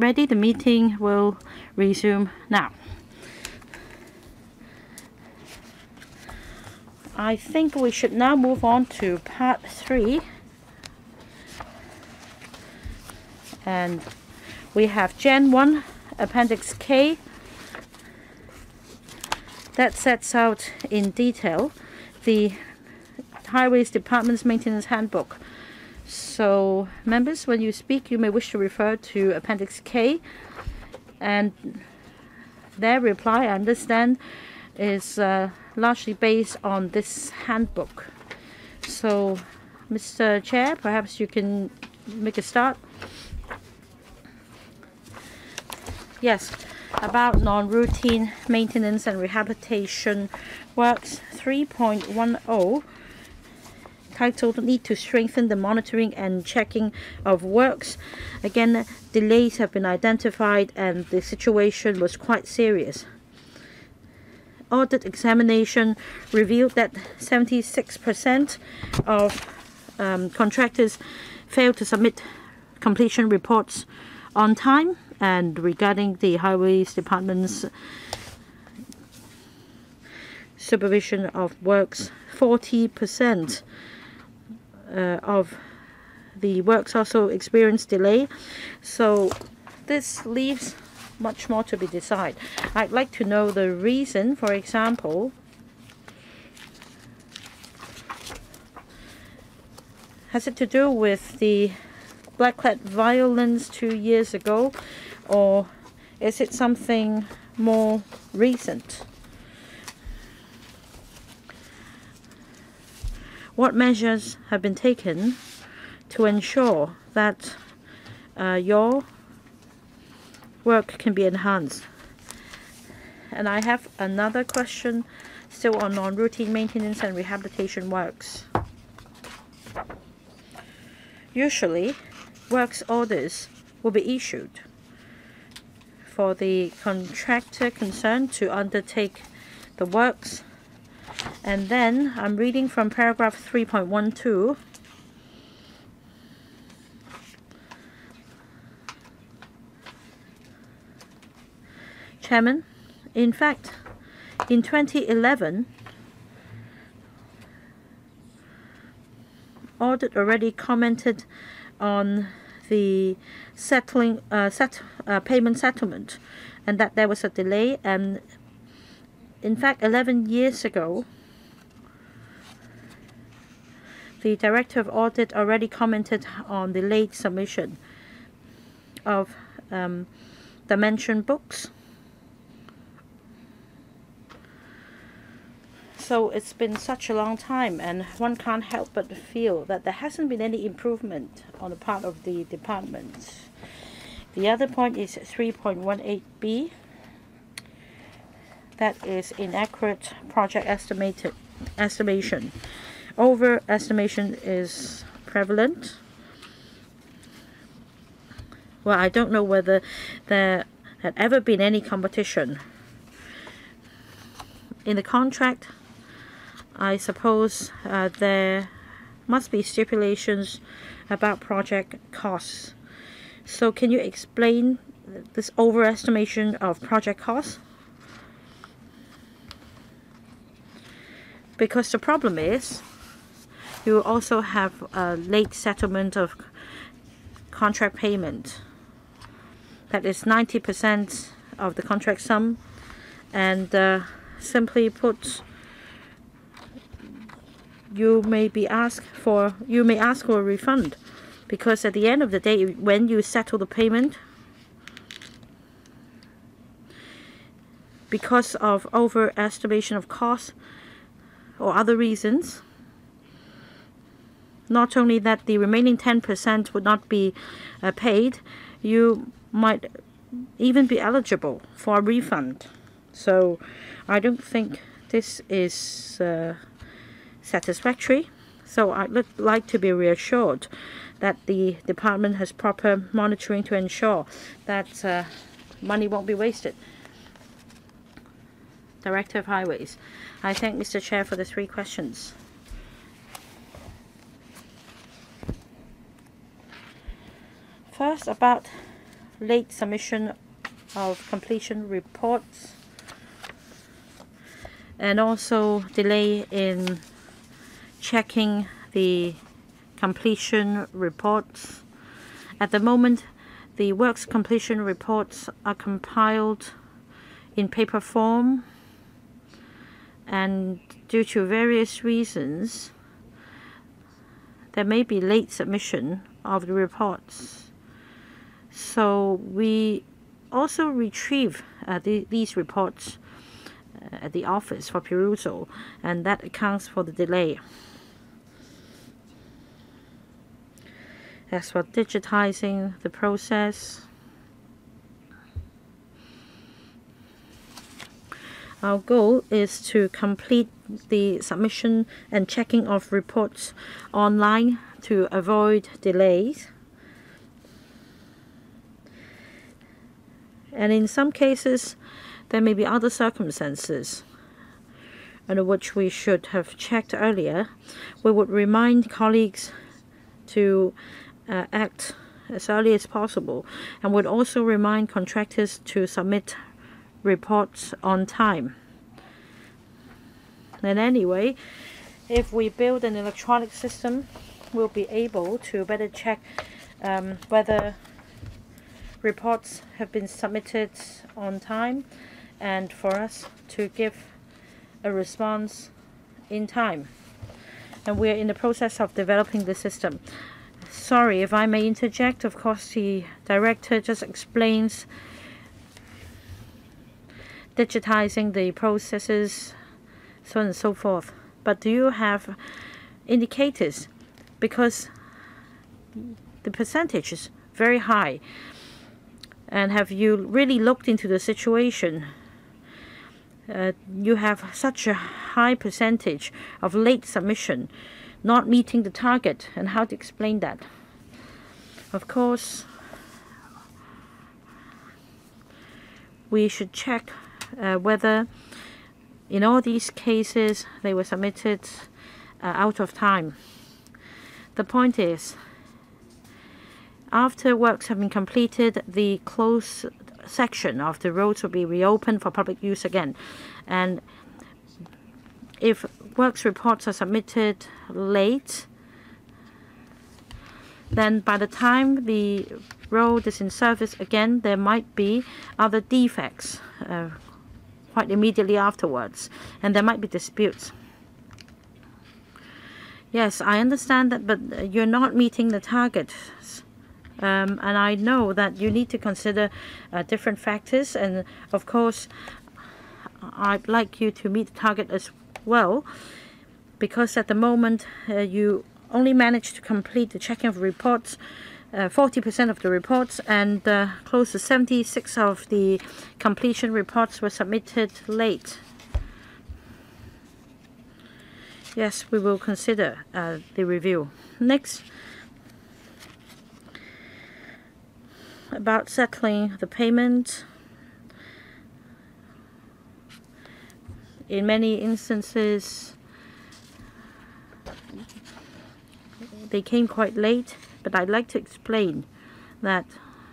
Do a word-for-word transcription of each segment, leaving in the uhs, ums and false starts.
ready, the meeting will resume now. I think we should now move on to part three. And we have Gen one, Appendix K, that sets out in detail the Highways Department's Maintenance Handbook. So, members, when you speak, you may wish to refer to Appendix K, and their reply, I understand, is uh, largely based on this handbook. So, Mister Chair, perhaps you can make a start. Yes, about non-routine maintenance and rehabilitation works, three point ten, titled Need to Strengthen the Monitoring and Checking of Works. Again, delays have been identified and the situation was quite serious. Audit examination revealed that seventy-six percent of um, contractors failed to submit completion reports on time, and regarding the Highways Department's supervision of works, forty percent uh, of the works also experienced delay. So this leaves much more to be decided. I'd like to know the reason. For example, has it to do with the blacklead violence two years ago, or is it something more recent? What measures have been taken to ensure that uh, your work can be enhanced? And I have another question still on non-routine maintenance and rehabilitation works. Usually, works orders will be issued for the contractor concerned to undertake the works. And then I'm reading from paragraph three point twelve. Chairman, in fact, in twenty eleven, Audit already commented on the settling uh, set, uh, payment settlement, and that there was a delay. And in fact, eleven years ago, the Director of Audit already commented on the late submission of um, dimension books. So it's been such a long time, and one can't help but feel that there hasn't been any improvement on the part of the department. The other point is three point eighteen B. That is inaccurate project estimated estimation. Overestimation is prevalent. Well, I don't know whether there had ever been any competition. In the contract, I suppose uh, there must be stipulations about project costs. So can you explain this overestimation of project costs? Because the problem is you also have a late settlement of contract payment. That is ninety percent of the contract sum, and uh, simply put, you may be asked for you may ask for a refund, because at the end of the day, when you settle the payment, because of overestimation of costs or other reasons, not only that the remaining ten percent would not be uh, paid, you might even be eligible for a refund. So I don't think this is uh, satisfactory. So I'd like to be reassured that the department has proper monitoring to ensure that uh, money won't be wasted. Director of Highways. I thank Mister Chair for the three questions. First, about late submission of completion reports, and also delay in checking the completion reports. At the moment, the works completion reports are compiled in paper form, and due to various reasons, there may be late submission of the reports. So we also retrieve uh, the, these reports uh, at the office for perusal, and that accounts for the delay. As for digitizing the process, our goal is to complete the submission and checking of reports online to avoid delays. And in some cases, there may be other circumstances under which we should have checked earlier. We would remind colleagues to uh, act as early as possible, and would also remind contractors to submit reports on time. And anyway, if we build an electronic system, we'll be able to better check um, whether reports have been submitted on time, and for us to give a response in time. And we're in the process of developing the system. Sorry if I may interject. Of course, the director just explains digitizing the processes, so on and so forth. But do you have indicators? Because the percentage is very high. And have you really looked into the situation? Uh, you have such a high percentage of late submission, not meeting the target, and how to explain that? Of course, we should check uh, whether in all these cases they were submitted uh, out of time. The point is, after works have been completed, the closed section of the roads will be reopened for public use again. And if works reports are submitted late, then by the time the road is in service again, there might be other defects uh, quite immediately afterwards, and there might be disputes. Yes, I understand that, but you're not meeting the target. Um, and I know that you need to consider uh, different factors, and of course I'd like you to meet the target as well, because at the moment uh, you only managed to complete the checking of reports, uh, forty percent of the reports, and uh, close to seventy-six of the completion reports were submitted late. Yes, we will consider uh, the review. Next, about settling the payment. In many instances, they came quite late, but I'd like to explain that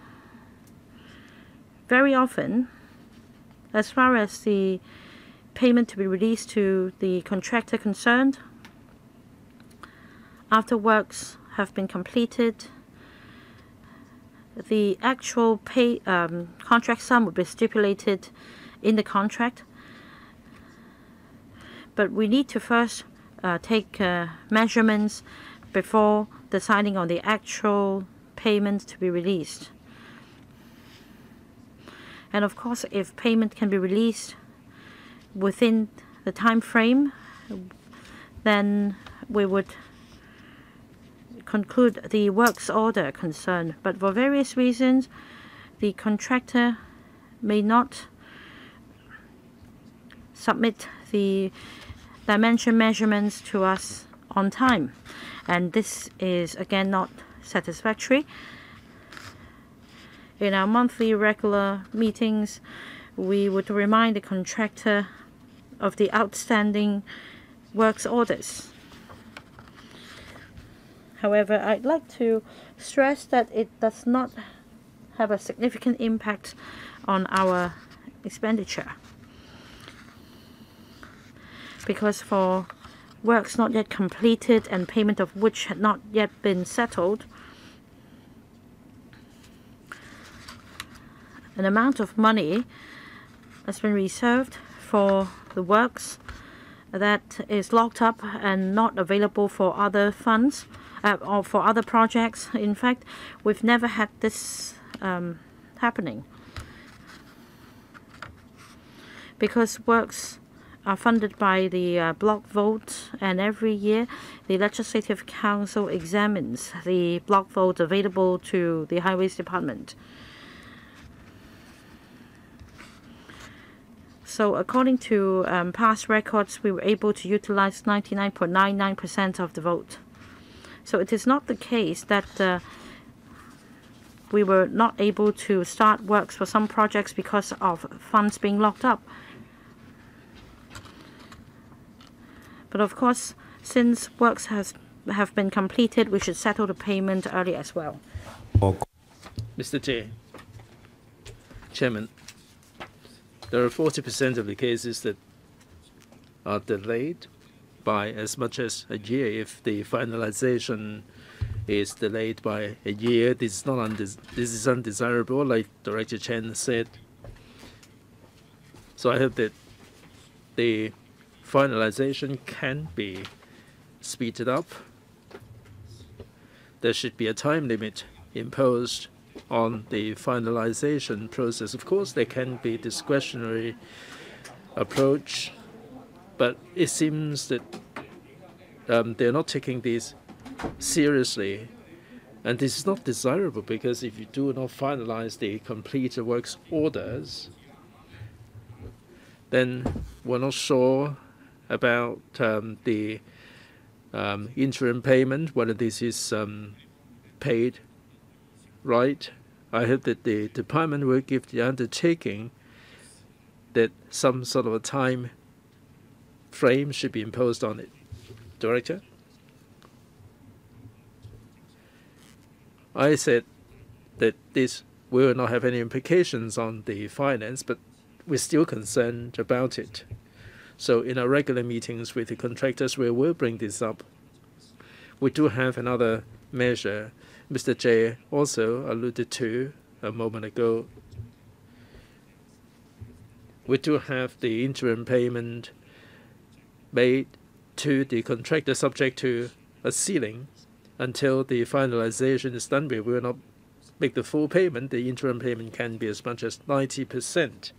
very often, as far as the payment to be released to the contractor concerned, after works have been completed, the actual pay um, contract sum will be stipulated in the contract. But we need to first uh, take uh, measurements before deciding on the actual payment to be released. And of course, if payment can be released within the time frame, then we would conclude the works order concern. But for various reasons, the contractor may not submit the dimension measurements to us on time, and this is again not satisfactory. In our monthly regular meetings, we would remind the contractor of the outstanding works orders. However, I'd like to stress that it does not have a significant impact on our expenditure. Because for works not yet completed and payment of which had not yet been settled, an amount of money has been reserved for the works that is locked up and not available for other funds uh, or for other projects. In fact, we've never had this um, happening, because works are funded by the uh, block vote, and every year the Legislative Council examines the block vote available to the Highways Department. So according to um, past records, we were able to utilize ninety-nine point nine nine percent of the vote. So it is not the case that uh, we were not able to start works for some projects because of funds being locked up. But of course, since works has have been completed, we should settle the payment early as well. Mister Chair, Chairman, there are forty percent of the cases that are delayed by as much as a year. If the finalization is delayed by a year, this is not undes this is undesirable, like Director Chen said. So I hope that the finalization can be speeded up. There should be a time limit imposed on the finalization process. Of course, there can be discretionary approach, but it seems that um, they're not taking this seriously. And this is not desirable, because if you do not finalize the completed works orders, then we're not sure about um, the um, interim payment, whether this is um, paid right. I hope that the department will give the undertaking that some sort of a time frame should be imposed on it. Director? I said that this will not have any implications on the finance, but we're still concerned about it. So in our regular meetings with the contractors, we will bring this up. We do have another measure Mister Jay also alluded to a moment ago. We do have the interim payment made to the contractor subject to a ceiling. Until the finalization is done, we will not make the full payment. The interim payment can be as much as ninety percent.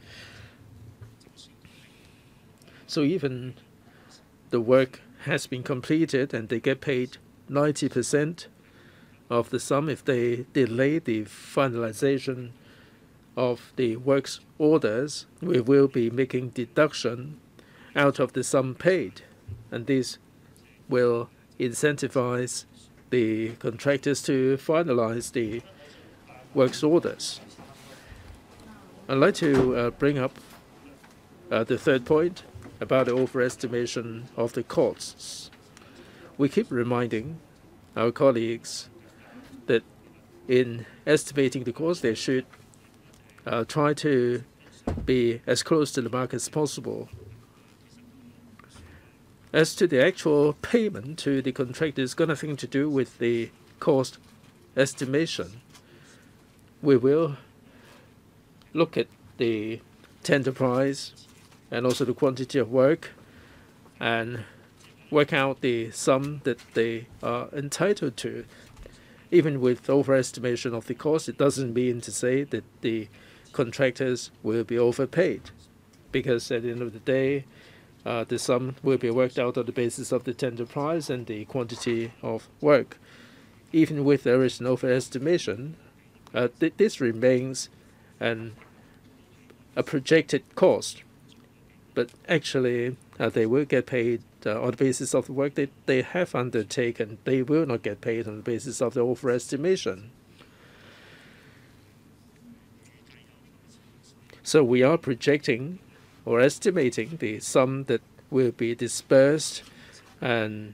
So even the work has been completed and they get paid ninety percent of the sum, if they delay the finalization of the works orders, we will be making deduction out of the sum paid, and this will incentivize the contractors to finalize the works orders. I'd like to uh, bring up uh, the third point about the overestimation of the costs. We keep reminding our colleagues that in estimating the cost, they should uh, try to be as close to the market as possible. As to the actual payment to the contractor, it's got nothing to do with the cost estimation. We will look at the tender price and also the quantity of work and work out the sum that they are entitled to. Even with overestimation of the cost, it doesn't mean to say that the contractors will be overpaid, because at the end of the day, uh, the sum will be worked out on the basis of the tender price and the quantity of work. Even with there is an overestimation, uh, th this remains an, a projected cost, but actually uh, they will get paid uh, on the basis of the work that they have undertaken. They will not get paid on the basis of the overestimation. So we are projecting or estimating the sum that will be dispersed, and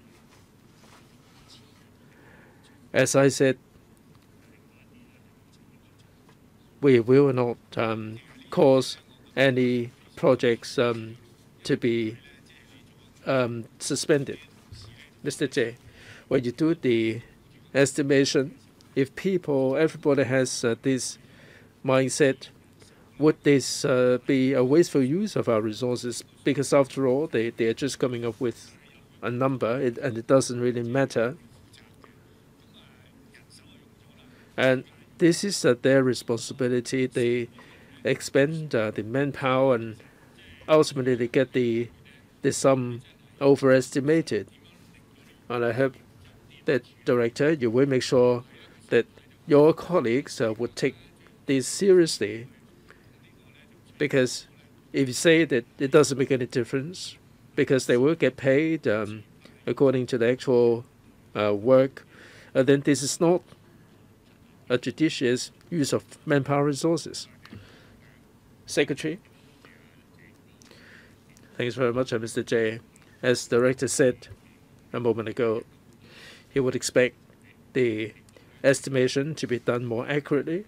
as I said, we will not um, cause any projects um, to be um, suspended. Mister J, when you do the estimation, if people, everybody has uh, this mindset, would this uh, be a wasteful use of our resources? Because after all, they, they are just coming up with a number, it, and it doesn't really matter. And this is uh, their responsibility. They expend uh, the manpower, and ultimately they get the the sum overestimated. And I hope that, Director, you will make sure that your colleagues uh, would take this seriously, because if you say that it doesn't make any difference, because they will get paid um, according to the actual uh, work, uh, then this is not a judicious use of manpower resources. Secretary. Thanks very much, uh, Mister J. As the Director said a moment ago, he would expect the estimation to be done more accurately.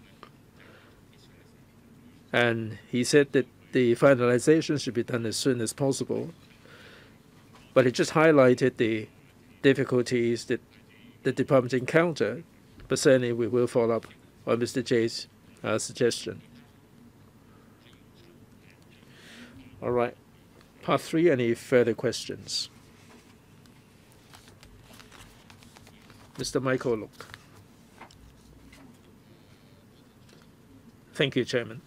And he said that the finalization should be done as soon as possible. But he just highlighted the difficulties that the department encountered. But certainly we will follow up on Mister J's uh, suggestion. All right. Part three, any further questions? Mister Michael Look. Thank you, Chairman.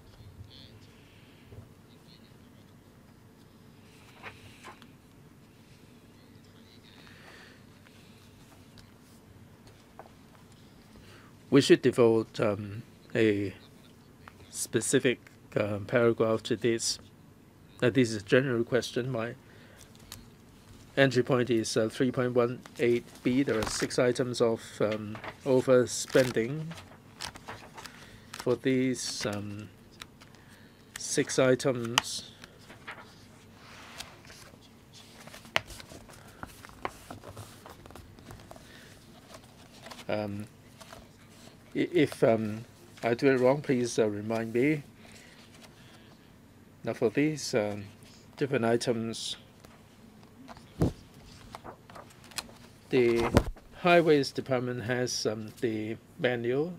We should devote um, a specific uh, paragraph to this. Uh, this is a general question. My entry point is uh, three point one eight B. There are six items of um, overspending. For these um, six items, um, if um, I do it wrong, please uh, remind me. Now for these um, different items, the Highways Department has um, the manual,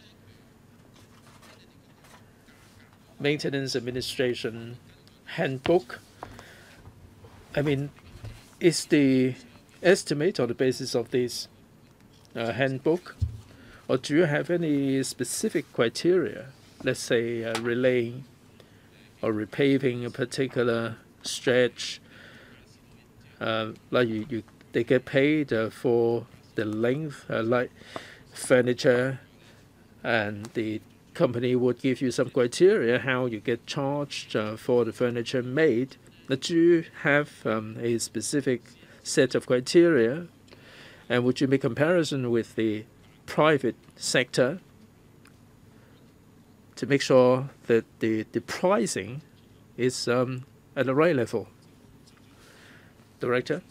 Maintenance Administration Handbook. I mean, is the estimate on the basis of this uh, handbook, or do you have any specific criteria, let's say uh, relaying or repaving a particular stretch, uh, like you, you they get paid uh, for the length, uh, like furniture, and the company would give you some criteria how you get charged uh, for the furniture made. But do you have um, a specific set of criteria, and would you make comparison with the private sector to make sure that the, the pricing is um, at the right level? Director?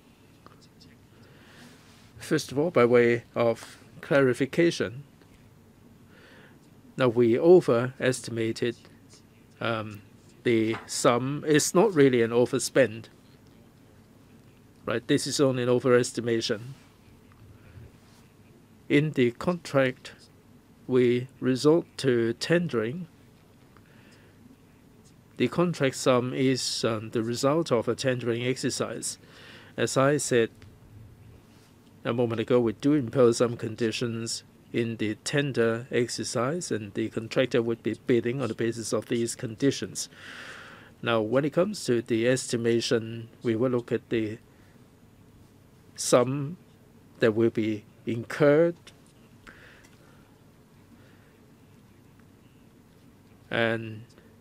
First of all, by way of clarification, now we overestimated um, the sum. It's not really an overspend, right? This is only an overestimation. In the contract, we resort to tendering. The contract sum is um, the result of a tendering exercise. As I said a moment ago, we do impose some conditions in the tender exercise, and the contractor would be bidding on the basis of these conditions. Now, when it comes to the estimation, we will look at the sum that will be incurred, and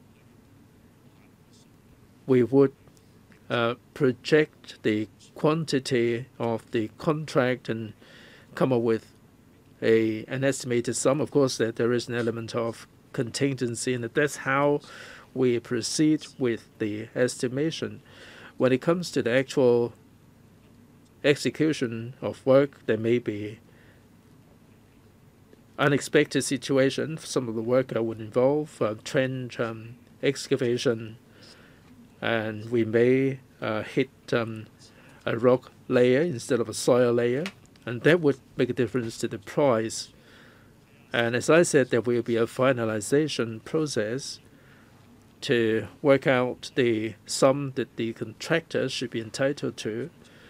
we would uh, project the quantity of the contract and come up with a an estimated sum. Of course, that there is an element of contingency, and that's how we proceed with the estimation. When it comes to the actual execution of work, there may be unexpected situation. Some of the work would involve uh, trench um, excavation, and we may uh, hit um, a rock layer instead of a soil layer, and that would make a difference to the price. And as I said, there will be a finalization process to work out the sum that the contractor should be entitled to.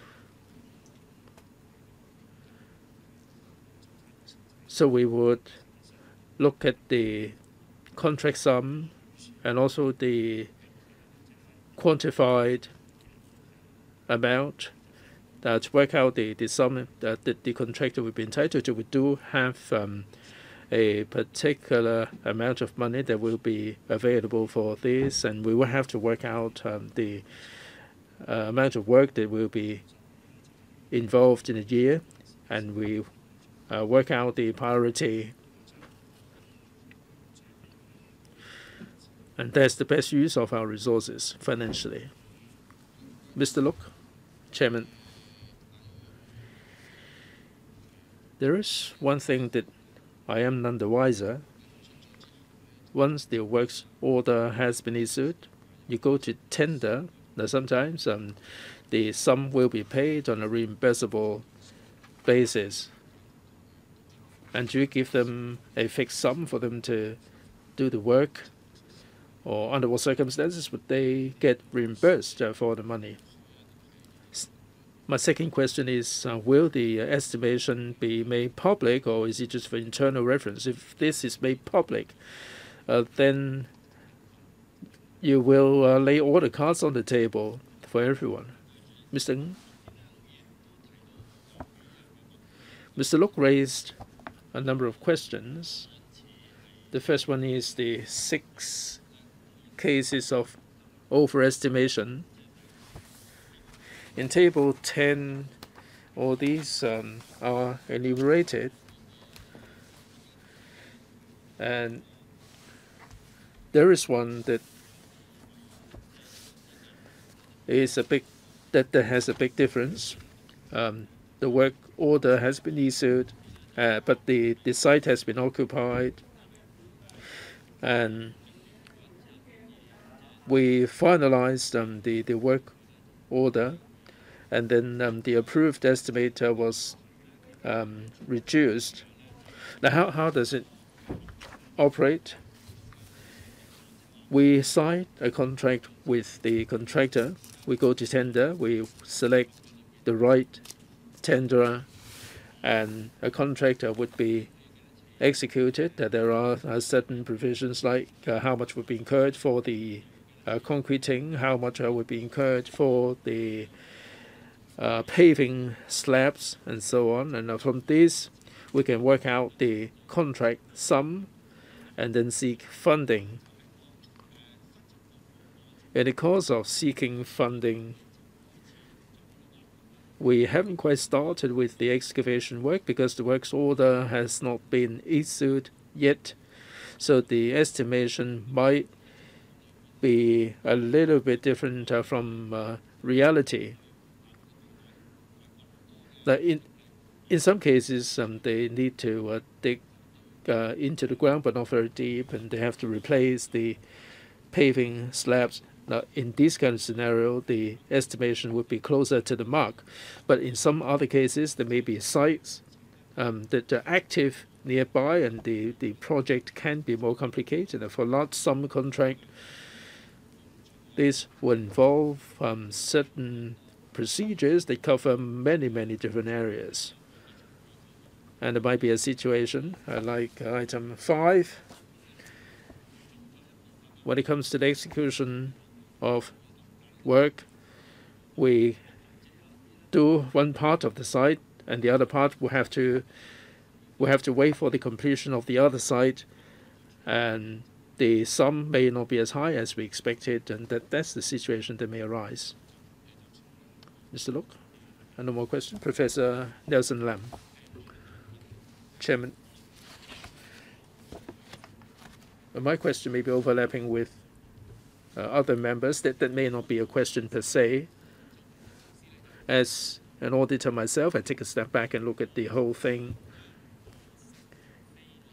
So we would look at the contract sum and also the quantified amount uh, to work out the, the sum that the, the contractor would be entitled to. We do have um, a particular amount of money that will be available for this, and we will have to work out um, the uh, amount of work that will be involved in a year, and we uh, work out the priority. And that's the best use of our resources financially. Mister Look, Chairman, there is one thing that I am none the wiser. Once the works order has been issued, you go to tender. Now sometimes um, the sum will be paid on a reimbursable basis. And you give them a fixed sum for them to do the work, or under what circumstances would they get reimbursed uh, for the money? S My second question is, uh, will the uh, estimation be made public, or is it just for internal reference? If this is made public, uh, then you will uh, lay all the cards on the table for everyone. Mister Ng? Mister Look raised a number of questions. The first one is the six cases of overestimation. In table ten, all these um, are enumerated, and there is one that is a big that, that has a big difference. Um, the work order has been issued, uh, but the, the site has been occupied, and we finalized um, the, the work order, and then um, the approved estimate uh, was um, reduced. Now, how, how does it operate? We sign a contract with the contractor. We go to tender. We select the right tenderer, and a contractor would be executed. That there are uh, certain provisions like uh, how much would be incurred for the uh, concreting, how much uh, would be incurred for the uh, paving slabs, and so on. And uh, from this, we can work out the contract sum and then seek funding. In the course of seeking funding, we haven't quite started with the excavation work because the works order has not been issued yet. So the estimation might be a little bit different uh, from uh, reality. Now, in in some cases, um, they need to uh, dig uh, into the ground, but not very deep, and they have to replace the paving slabs. Now, in this kind of scenario, the estimation would be closer to the mark. But in some other cases, there may be sites um, that are active nearby, and the, the project can be more complicated. And for large sum contract, this will involve um, certain procedures that cover many, many different areas. And there might be a situation uh, like uh, item five. When it comes to the execution of work, we do one part of the site, and the other part will have to we have to wait for the completion of the other site, and the sum may not be as high as we expected, and that, that's the situation that may arise. Mister Look, no more questions. Professor Nelson Lam, Chairman. My question may be overlapping with uh, other members. That, that may not be a question per se. As an auditor myself, I take a step back and look at the whole thing.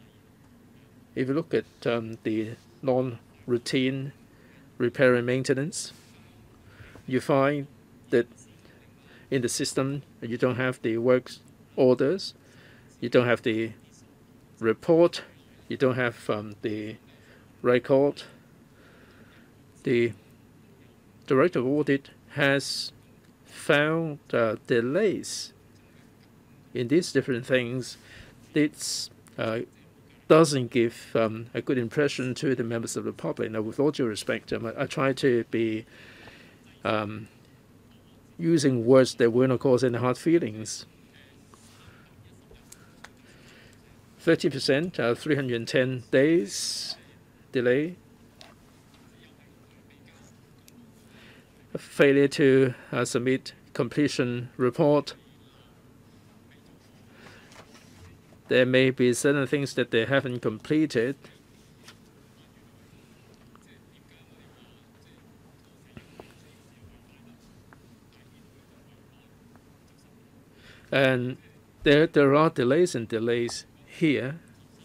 if you look at um, the non-routine repair and maintenance, you find that in the system you don't have the work orders, you don't have the report, you don't have um, the record. The Director of Audit has found uh, delays in these different things. It uh, doesn't give um, a good impression to the members of the public. Now, with all due respect, um, I, I try to be um, using words that will not cause any hard feelings. thirty percent, uh, three hundred ten days delay. A failure to uh, submit completion report. There may be certain things that they haven't completed. And there, there are delays and delays here.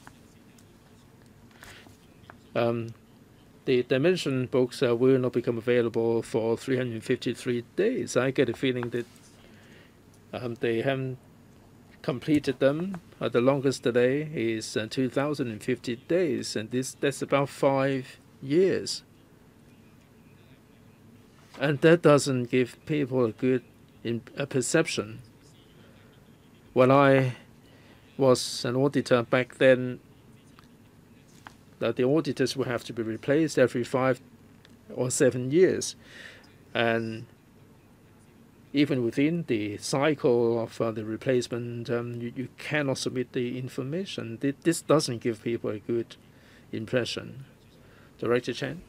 Um, the dimension books uh, will not become available for three hundred fifty-three days. I get a feeling that um, they haven't completed them. Uh, the longest delay is uh, two thousand fifty days, and this that's about five years. And that doesn't give people a good in, a perception. When I was an auditor back then, that the auditors will have to be replaced every five or seven years. And even within the cycle of uh, the replacement, um, you, you cannot submit the information. This doesn't give people a good impression. Director Chen?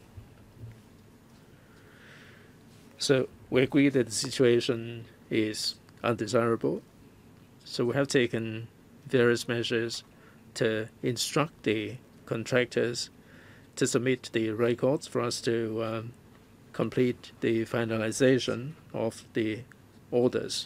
So we agree that the situation is undesirable. So we have taken various measures to instruct the contractors to submit the records for us to um, complete the finalization of the orders.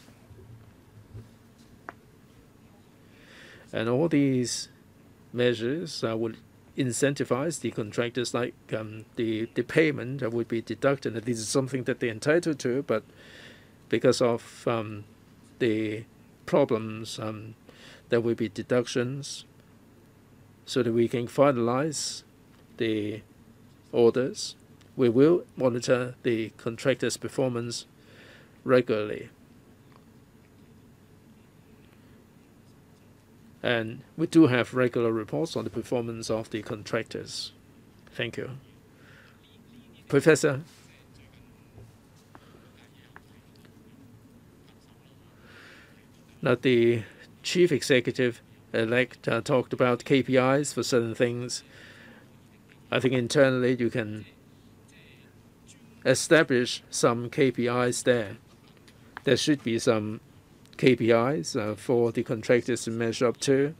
And all these measures uh, will incentivize the contractors, like um, the, the payment that would be deducted. And this is something that they're entitled to, but because of um, the problems, um, there will be deductions so that we can finalize the orders. We will monitor the contractor's performance regularly. And we do have regular reports on the performance of the contractors. Thank you. Professor? Now, the chief executive-elect uh, talked about K P Is for certain things. I think internally you can establish some K P Is there. There should be some K P Is uh, for the contractors to measure up to.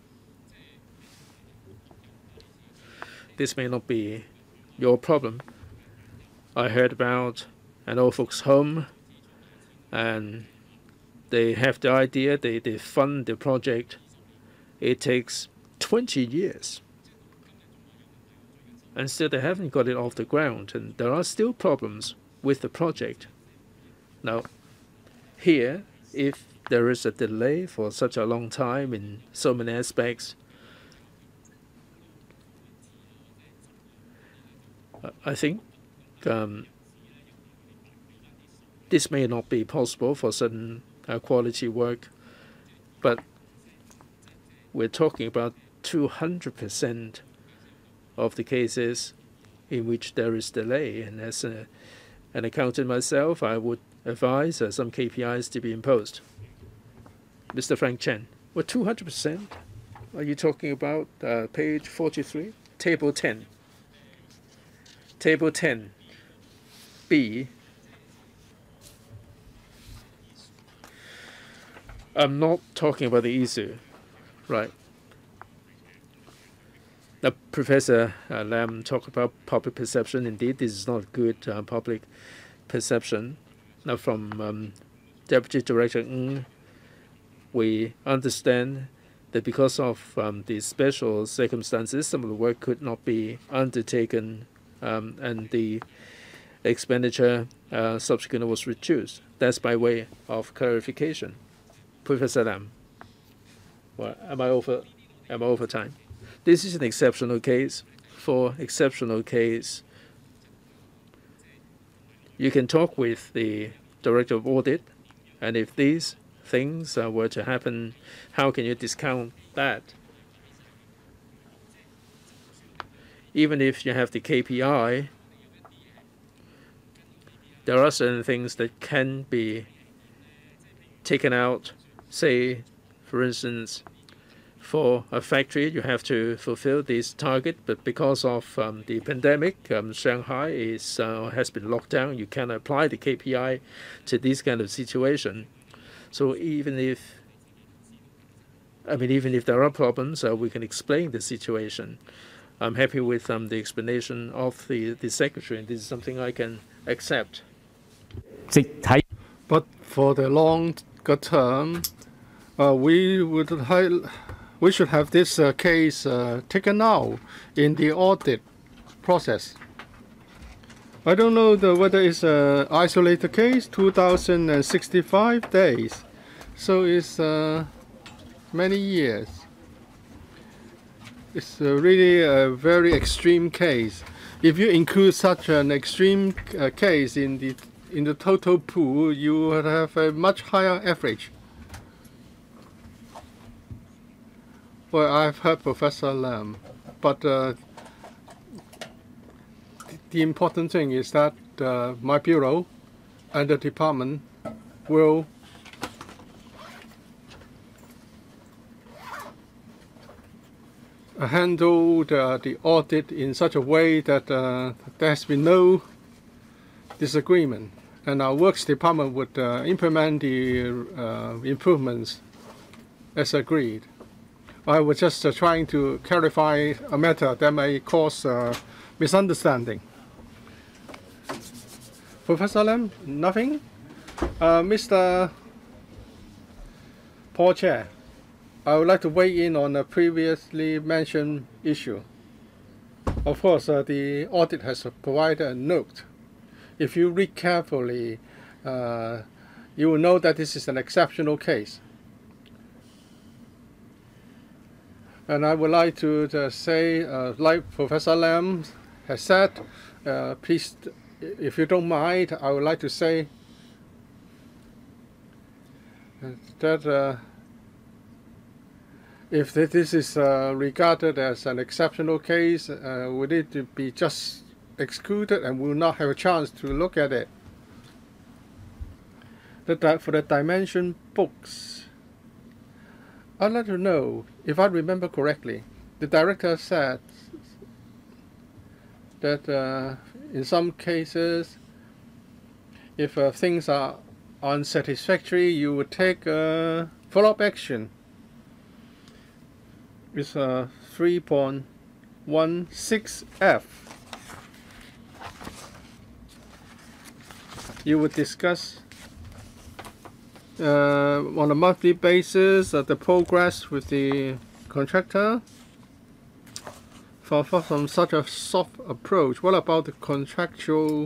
This may not be your problem. I heard about an old folks' home, and they have the idea, they, they fund the project. It takes twenty years. And still they haven't got it off the ground, and there are still problems with the project. Now, here, if there is a delay for such a long time in so many aspects, I think um, this may not be possible for certain uh, quality work, but we're talking about two hundred percent of the cases in which there is delay. And as a, an accountant myself, I would advise uh, some K P Is to be imposed. Mister Frank Chen, well, two hundred percent? Are you talking about uh, page forty-three? Table ten. Table ten, B. I'm not talking about the issue, right? Now, Professor uh, Lam talked about public perception. Indeed, this is not good uh, public perception. Now, from um, Deputy Director Ng, we understand that because of um, the special circumstances, some of the work could not be undertaken, um, and the expenditure uh, subsequently was reduced. That's by way of clarification. Professor Lam, well, am I over? Am I over time? This is an exceptional case. For exceptional case, you can talk with the Director of Audit, and if these things uh, were to happen, how can you discount that? Even if you have the K P I, there are certain things that can be taken out. Say, for instance, for a factory, you have to fulfill this target, but because of um, the pandemic, um, Shanghai is uh, has been locked down. You can apply the K P I to this kind of situation. So even if, I mean, even if there are problems, uh, we can explain the situation. I'm happy with um, the explanation of the, the secretary, and this is something I can accept. But for the longer term, uh, we would we should have this uh, case uh, taken out in the audit process. I don't know the, whether it's an isolated case, two thousand sixty-five days. So it's uh, many years. It's uh, really a very extreme case. If you include such an extreme uh, case in the in the total pool, you would have a much higher average. Well, I've heard Professor Lam, but uh, the important thing is that uh, my bureau and the department will handle the, the audit in such a way that uh, there has been no disagreement, and our works department would uh, implement the uh, improvements as agreed. I was just uh, trying to clarify a matter that may cause uh, misunderstanding. Professor Lam, nothing? Uh, Mister Paul Chair, I would like to weigh in on a previously mentioned issue. Of course, uh, the audit has provided a note. If you read carefully, uh, you will know that this is an exceptional case. And I would like to, to say, uh, like Professor Lam has said, uh, please, if you don't mind, I would like to say that uh, if this is uh, regarded as an exceptional case, uh, would it be just excluded and will not have a chance to look at it? The, for the dimension books, I'd like to know, if I remember correctly, the director said that uh, in some cases, if uh, things are unsatisfactory, you would take uh, follow-up action. It's uh, three point one six F. You would discuss uh, on a monthly basis uh, the progress with the contractor. For, for from such a soft approach, what about the contractual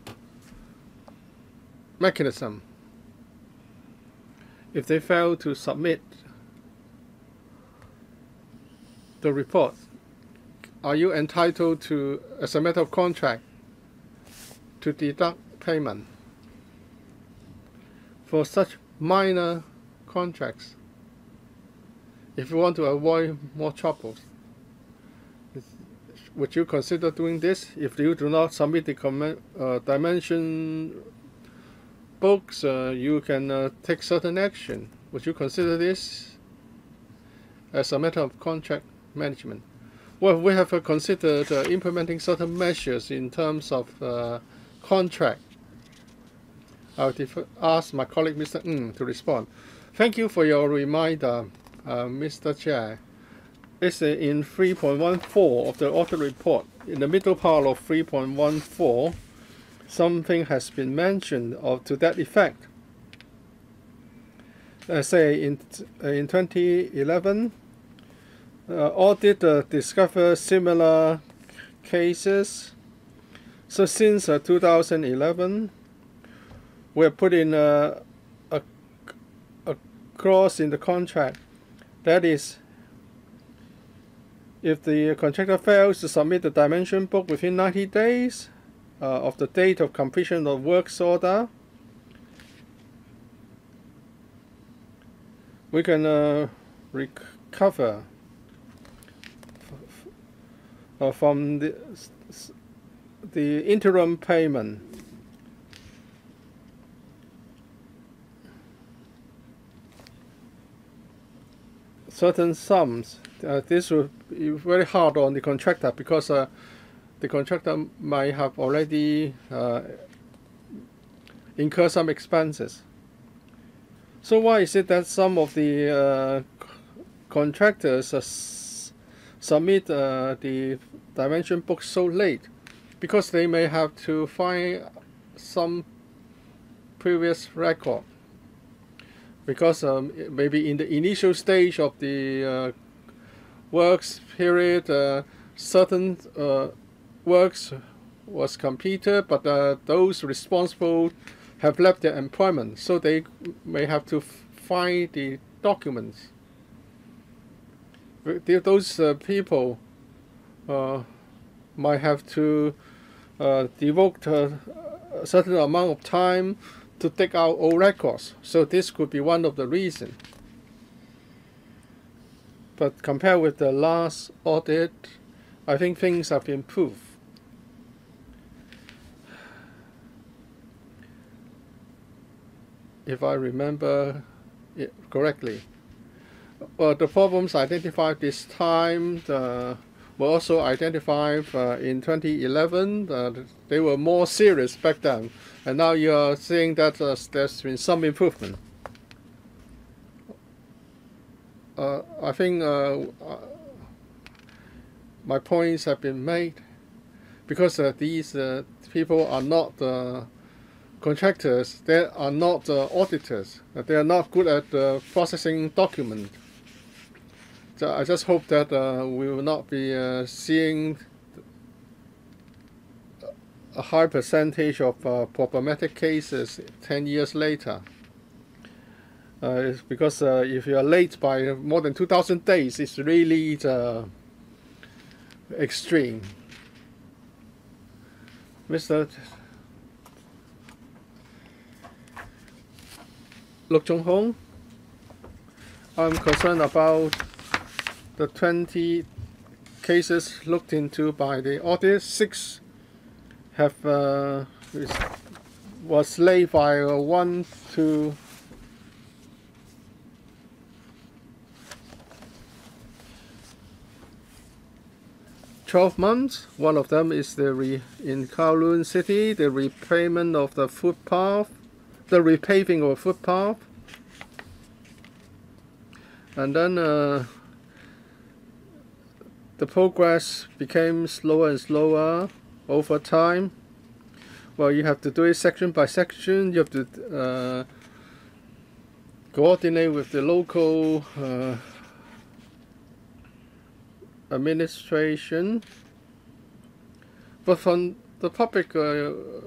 mechanism? If they fail to submit the report, are you entitled to, as a matter of contract, to deduct payment for such minor contracts if you want to avoid more troubles? Would you consider doing this? If you do not submit the uh, dimension books, uh, you can uh, take certain action. Would you consider this as a matter of contract management? Well, we have uh, considered uh, implementing certain measures in terms of uh, contract. I'll ask my colleague Mister Ng to respond. Thank you for your reminder, uh, Mister Chair. It's uh, in three point one four of the audit report. In the middle part of three point one four, something has been mentioned of to that effect. Uh, say in uh, in twenty eleven, uh, Audit uh, discover similar cases. So since uh, two thousand eleven, we have put in a, a, a clause in the contract. That is, if the contractor fails to submit the dimension book within ninety days uh, of the date of completion of works order, we can uh, recover uh, from the, the interim payment. Certain sums. Uh, this will be very hard on the contractor because uh, the contractor might have already uh, incurred some expenses. So why is it that some of the uh, contractors uh, submit uh, the dimension book so late? Because they may have to find some previous record. Because um, maybe in the initial stage of the uh, works period, uh, certain uh, works was completed, but uh, those responsible have left their employment, so they may have to find the documents. Those uh, people uh, might have to uh, devote uh, a certain amount of time to take out old records. So this could be one of the reasons. But compared with the last audit, I think things have improved. If I remember it correctly. Well, the problems identified this time uh, were also identified uh, in twenty eleven. Uh, they were more serious back then. And now you are seeing that uh, there's been some improvement. Uh, I think uh, uh, my points have been made because uh, these uh, people are not uh, contractors, they are not uh, auditors, they are not good at uh, processing documents. So I just hope that uh, we will not be uh, seeing a high percentage of uh, problematic cases ten years later. Uh, because uh, if you are late by more than two thousand days, it's really uh, extreme. Mister Luk Chung Hong, I'm concerned about the twenty cases looked into by the audit. Six have uh, was late by uh, one to twelve months. One of them is the re in Kowloon City, the repayment of the footpath, the repaving of a footpath, and then uh, the progress became slower and slower over time. Well, you have to do it section by section. You have to uh, coordinate with the local uh, administration. But from the public, uh,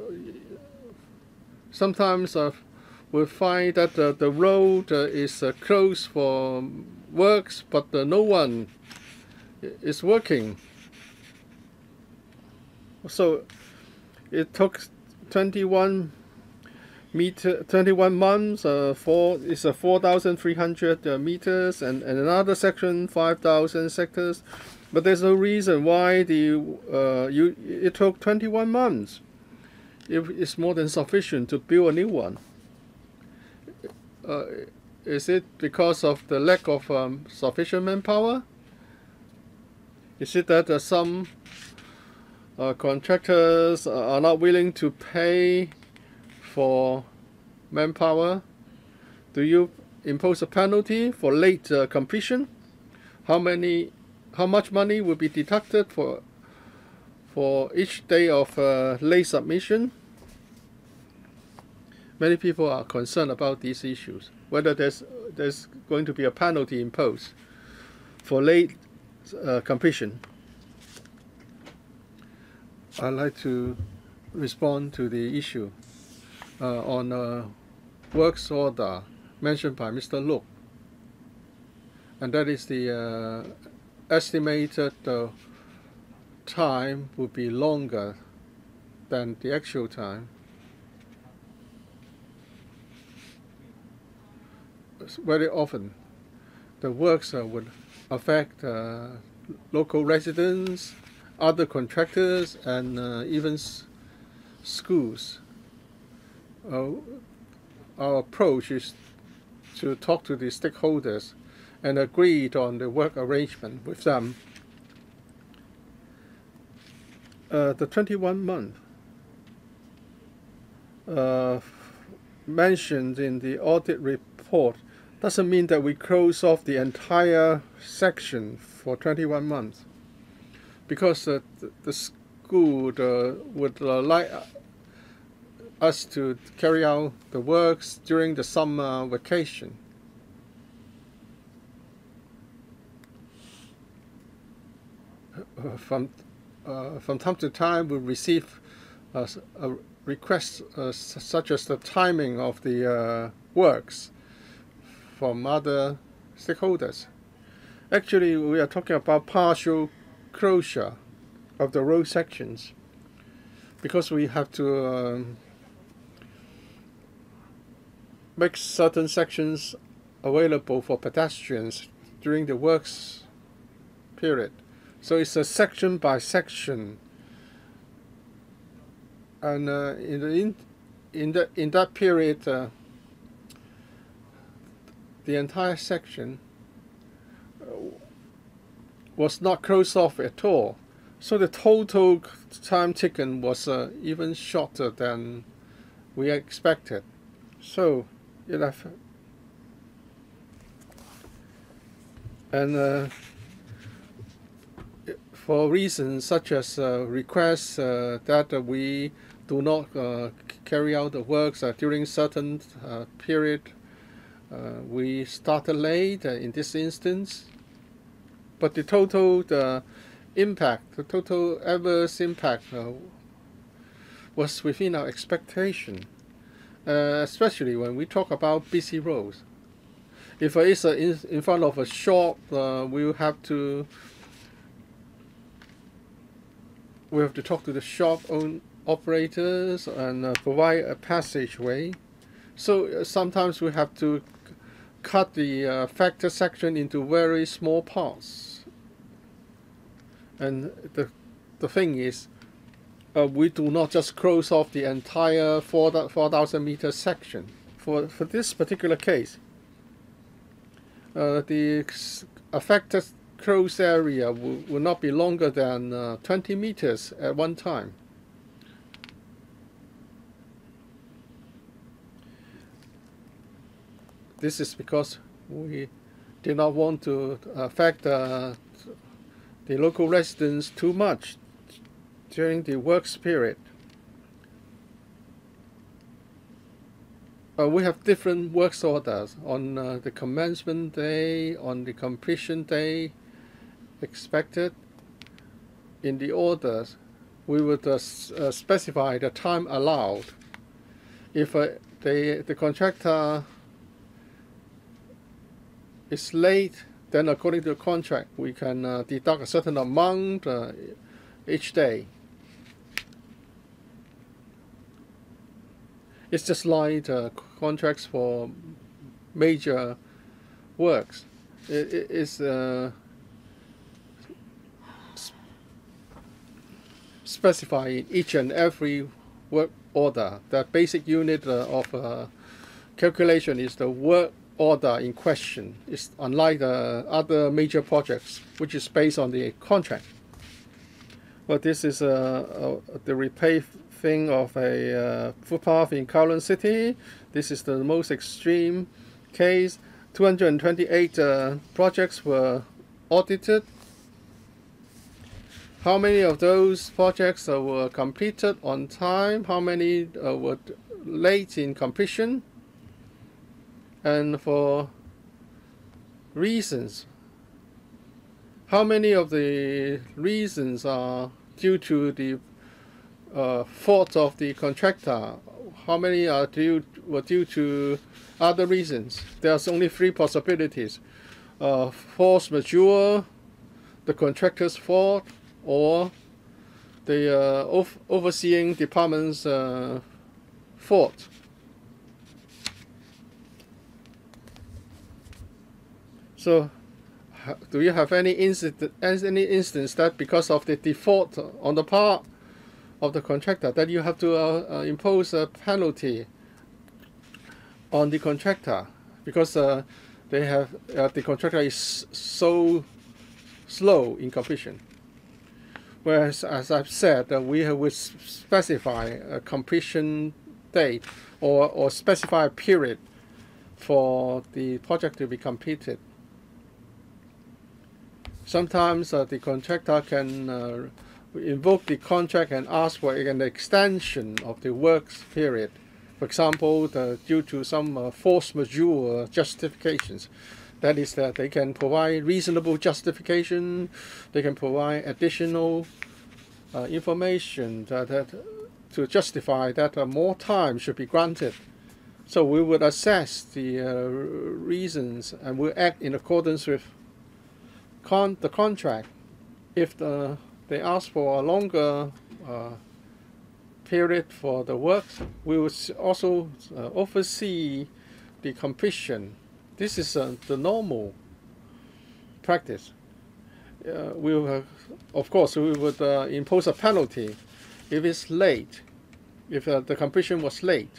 sometimes uh, we find that uh, the road uh, is uh, closed for works, but uh, no one is working. So it took twenty-one meter, twenty-one months. Uh, for it's a four thousand three hundred uh, meters, and, and another section five thousand sectors. But there's no reason why the uh, you it took twenty-one months. If it's more than sufficient to build a new one. Uh, is it because of the lack of um, sufficient manpower? Is it that uh, some uh, contractors are not willing to pay for manpower? Do you impose a penalty for late uh, completion? How many, how much money will be deducted for for each day of uh, late submission? Many people are concerned about these issues, whether there's there's going to be a penalty imposed for late uh, completion. I'd like to respond to the issue uh, on uh, works order mentioned by Mister Look, and that is the uh, estimated uh, time would be longer than the actual time. Very often, the works uh, would affect uh, local residents, other contractors, and uh, even s schools. Uh, our approach is to talk to the stakeholders and agree on the work arrangement with them. Uh, the twenty-one month uh, mentioned in the audit report doesn't mean that we close off the entire section for twenty-one months, because uh, the, the school uh, would uh, like us to carry out the works during the summer vacation. Uh, from uh, from time to time, we receive uh, a request uh, such as the timing of the uh, works from other stakeholders. Actually, we are talking about partial closure of the road sections, because we have to um, make certain sections available for pedestrians during the works period. So it's a section by section, and uh, in the in in that in that period, uh, the entire section uh, was not closed off at all. So the total time taken was uh, even shorter than we expected. So it have, and uh, for reasons such as uh, requests uh, that uh, we do not uh, carry out the works uh, during certain uh, period, uh, we started late uh, in this instance. But the total the impact, the total adverse impact uh, was within our expectation, uh, especially when we talk about busy roads. If it's uh, in, in front of a shop, uh, we will have to we have to talk to the shop own operators and uh, provide a passageway. So uh, sometimes we have to cut the uh, factor section into very small parts. And the the thing is, uh, we do not just close off the entire four thousand meter section. For for this particular case, uh, the affected closed area will, will not be longer than uh, twenty meters at one time. This is because we did not want to affect uh, the local residents too much during the works period. Uh, we have different works orders on uh, the commencement day, on the completion day expected. In the orders, we would uh, uh, specify the time allowed. If uh, the, the contractor is late, then according to the contract, we can uh, deduct a certain amount uh, each day. It's just like uh, contracts for major works. It, it is uh, specified each and every work order. The basic unit uh, of uh, calculation is the work order in question. It's unlike the other major projects, which is based on the contract. Well, this is uh, uh, the repaving of a uh, footpath in Kowloon City. This is the most extreme case. two hundred twenty-eight uh, projects were audited. How many of those projects uh, were completed on time? How many uh, were late in completion? And for reasons how many of the reasons are due to the uh, fault of the contractor? How many are due were due to other reasons? There's only three possibilities: uh, force majeure, the contractor's fault, or the uh, ov overseeing department's uh, fault. So, do you have any incident, any instance that because of the default on the part of the contractor that you have to uh, uh, impose a penalty on the contractor because uh, they have uh, the contractor is so slow in completion? Whereas, as I've said, uh, we would specify a completion date or, or specify a period for the project to be completed. Sometimes uh, the contractor can uh, invoke the contract and ask for an extension of the works period. For example, the, due to some uh, force majeure justifications. That is that they can provide reasonable justification, they can provide additional uh, information that, that, to justify that uh, more time should be granted. So we would assess the uh, reasons and we'll act in accordance with con the contract. If the, they ask for a longer uh, period for the works, we will also uh, oversee the completion. This is uh, the normal practice. Uh, we will, of course, we would uh, impose a penalty if it's late, if uh, the completion was late.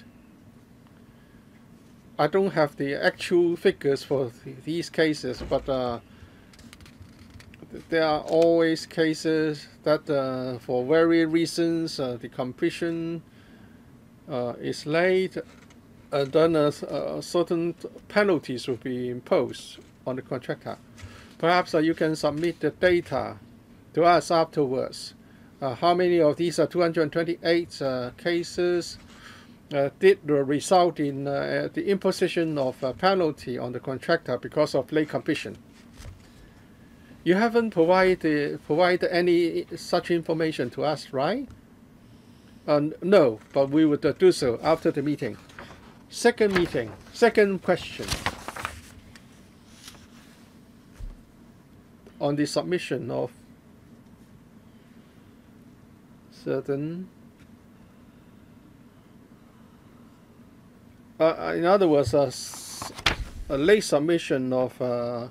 I don't have the actual figures for th these cases, but uh, there are always cases that uh, for various reasons uh, the completion uh, is late, and then uh, uh, certain penalties will be imposed on the contractor. Perhaps uh, you can submit the data to us afterwards. Uh, how many of these uh, two hundred twenty-eight uh, cases uh, did result in uh, the imposition of a penalty on the contractor because of late completion? You haven't provided, provided any such information to us, right? Uh, no, but we would uh, do so after the meeting. Second meeting, second question on the submission of certain, uh, in other words, a, a late submission of uh,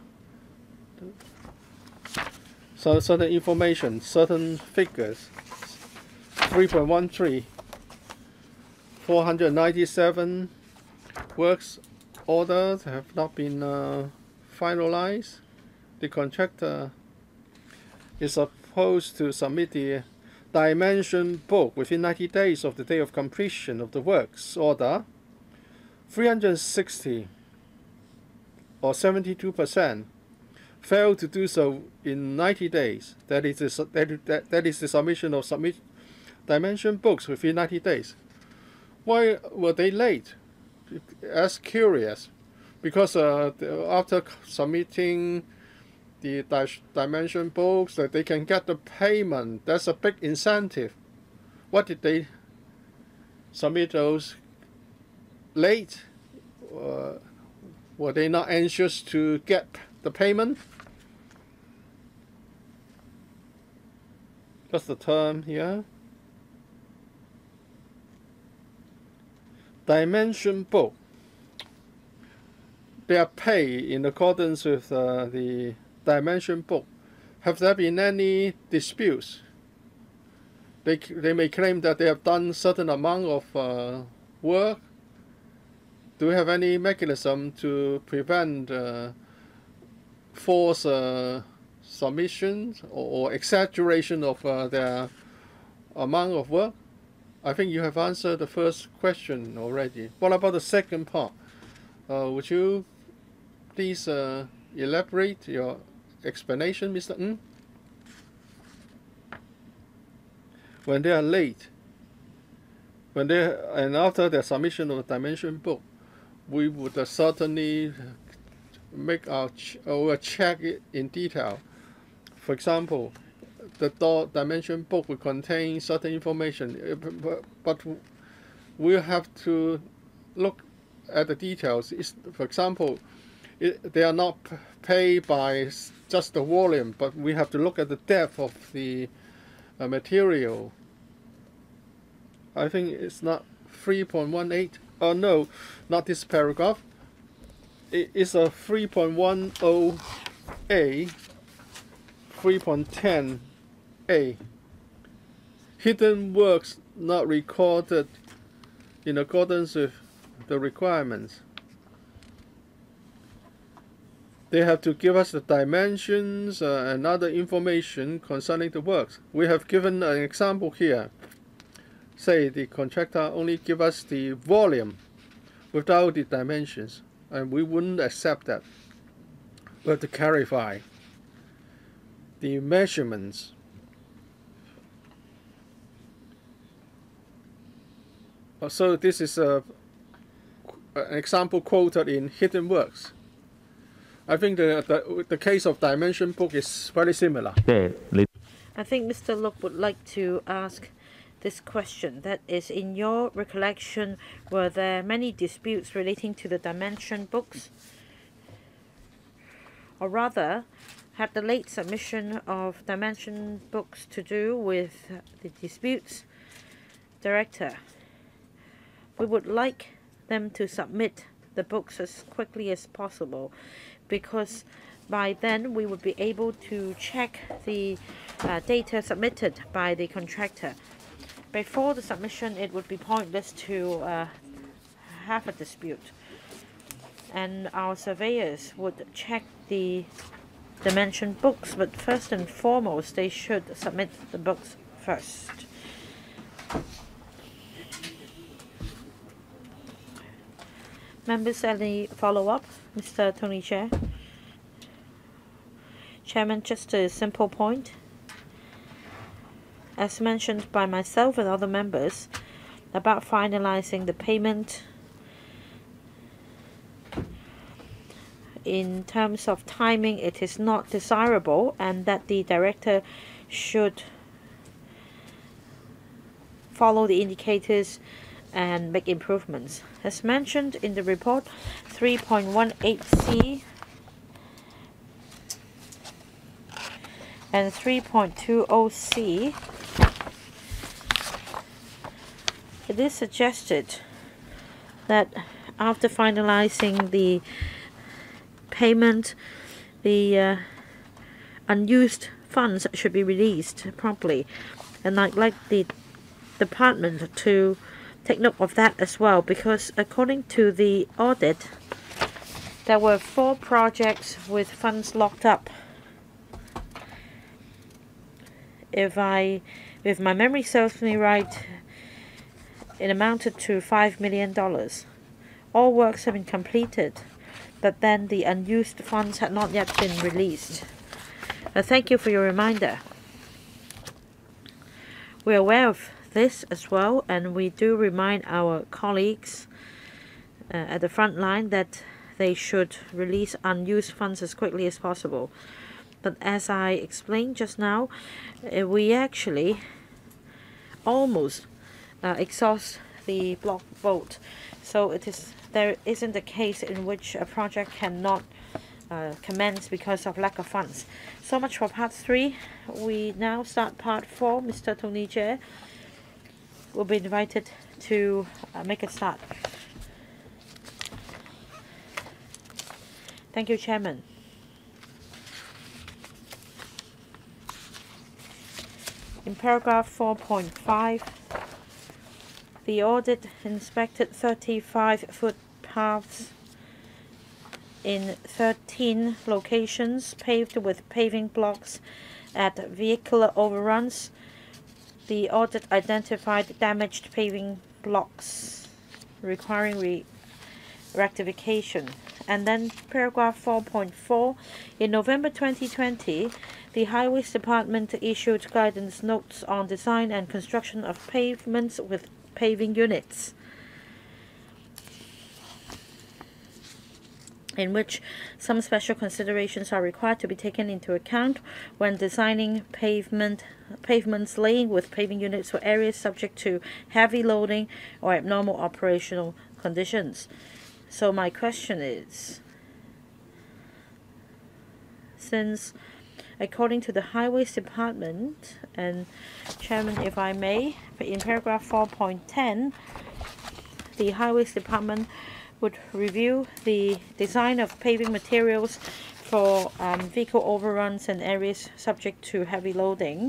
so certain information, certain figures. three point one three, four hundred ninety-seven works orders have not been uh, finalized. The contractor is supposed to submit the dimension book within ninety days of the day of completion of the works order. three hundred sixty or seventy-two percent failed to do so in ninety days. That is the, that, that, that is the submission of submit dimension books within ninety days. Why were they late? As curious, because uh, after submitting the di dimension books, that they can get the payment. That's a big incentive. What did they submit those late? Uh, were they not anxious to get the payment? That's the term here. Dimension book. They are paid in accordance with uh, the dimension book. Have there been any disputes? They, they may claim that they have done certain amount of uh, work. Do we have any mechanism to prevent uh, false uh, submissions or, or exaggeration of uh, their amount of work? I think you have answered the first question already. What about the second part? Uh, would you please uh, elaborate your explanation, Mister Ng? When they are late, when they and after the submission of the dimension book, we would uh, certainly make our ch our check it in detail For example, the door dimension book will contain certain information, but we'll have to look at the details. It's, for example, it, they are not paid by just the volume, but we have to look at the depth of the uh, material. I think it's not three point one eight. Oh no, not this paragraph. It is a three point one zero A, three point ten A. Hidden works not recorded in accordance with the requirements. They have to give us the dimensions uh, and other information concerning the works. We have given an example here. Say the contractor only give us the volume without the dimensions, and we wouldn't accept that. We have to clarify the measurements. So this is a, an example quoted in Hidden Works. I think the, the, the case of dimension book is very similar. I think Mister Look would like to ask this question. That is, in your recollection, were there many disputes relating to the dimension books? Or rather, had the late submission of dimension books to do with the disputes? Director, we would like them to submit the books as quickly as possible, because by then we would be able to check the uh, data submitted by the contractor. Before the submission, it would be pointless to uh, have a dispute, and our surveyors would check the dimension books, but first and foremost they should submit the books first. Members, any follow-up? Mister Tony Chair. Chairman, just a simple point. As mentioned by myself and other members about finalizing the payment in terms of timing, it is not desirable, and that the director should follow the indicators and make improvements. As mentioned in the report, three point one eight C and three point two zero C, it is suggested that after finalizing the payment, the uh, unused funds should be released promptly, and I'd like the department to take note of that as well, because according to the audit, there were four projects with funds locked up. If I, if my memory serves me right, it amounted to five million dollars. All works have been completed, but then the unused funds had not yet been released. Uh, thank you for your reminder. We're aware of this as well, and we do remind our colleagues uh, at the front line that they should release unused funds as quickly as possible. But as I explained just now, uh, we actually almost uh, exhaust the block vote. So it is there isn't a case in which a project cannot uh, commence because of lack of funds. So much for part three. We now start part four. Mister Tony Chair will be invited to uh, make a start. Thank you, Chairman. In paragraph four point five, the audit inspected thirty-five footpaths in thirteen locations paved with paving blocks at vehicular overruns. The audit identified damaged paving blocks requiring re rectification. And then paragraph four point four, in November twenty twenty, the Highways Department issued guidance notes on design and construction of pavements with paving units. in which some special considerations are required to be taken into account when designing pavement pavements laying with paving units for areas subject to heavy loading or abnormal operational conditions. So my question is, since according to the Highways Department, and Chairman, if I may, in paragraph four point ten, the Highways Department would review the design of paving materials for um, vehicle overruns and areas subject to heavy loading.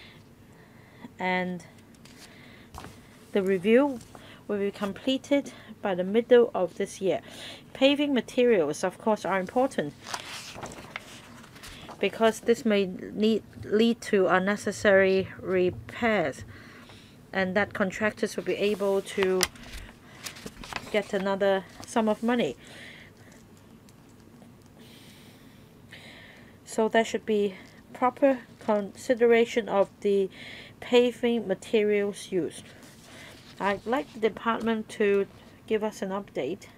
And the review will be completed by the middle of this year. Paving materials, of course, are important because this may need, lead to unnecessary repairs, and that contractors will be able to get another sum of money. So there should be proper consideration of the paving materials used. I'd like the department to give us an update.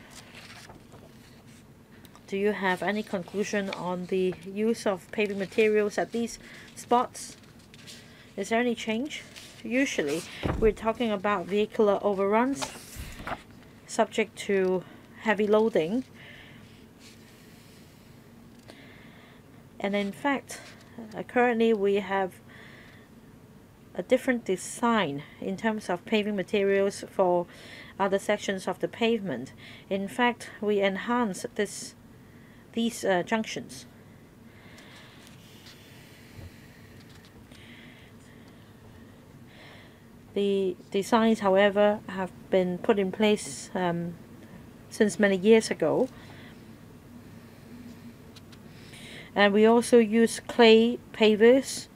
Do you have any conclusion on the use of paving materials at these spots? Is there any change? Usually, we're talking about vehicular overruns subject to heavy loading. And in fact, uh, currently we have a different design in terms of paving materials for other sections of the pavement. In fact, we enhance this these uh, junctions. The designs, however, have been put in place um, since many years ago. And we also use clay pavers,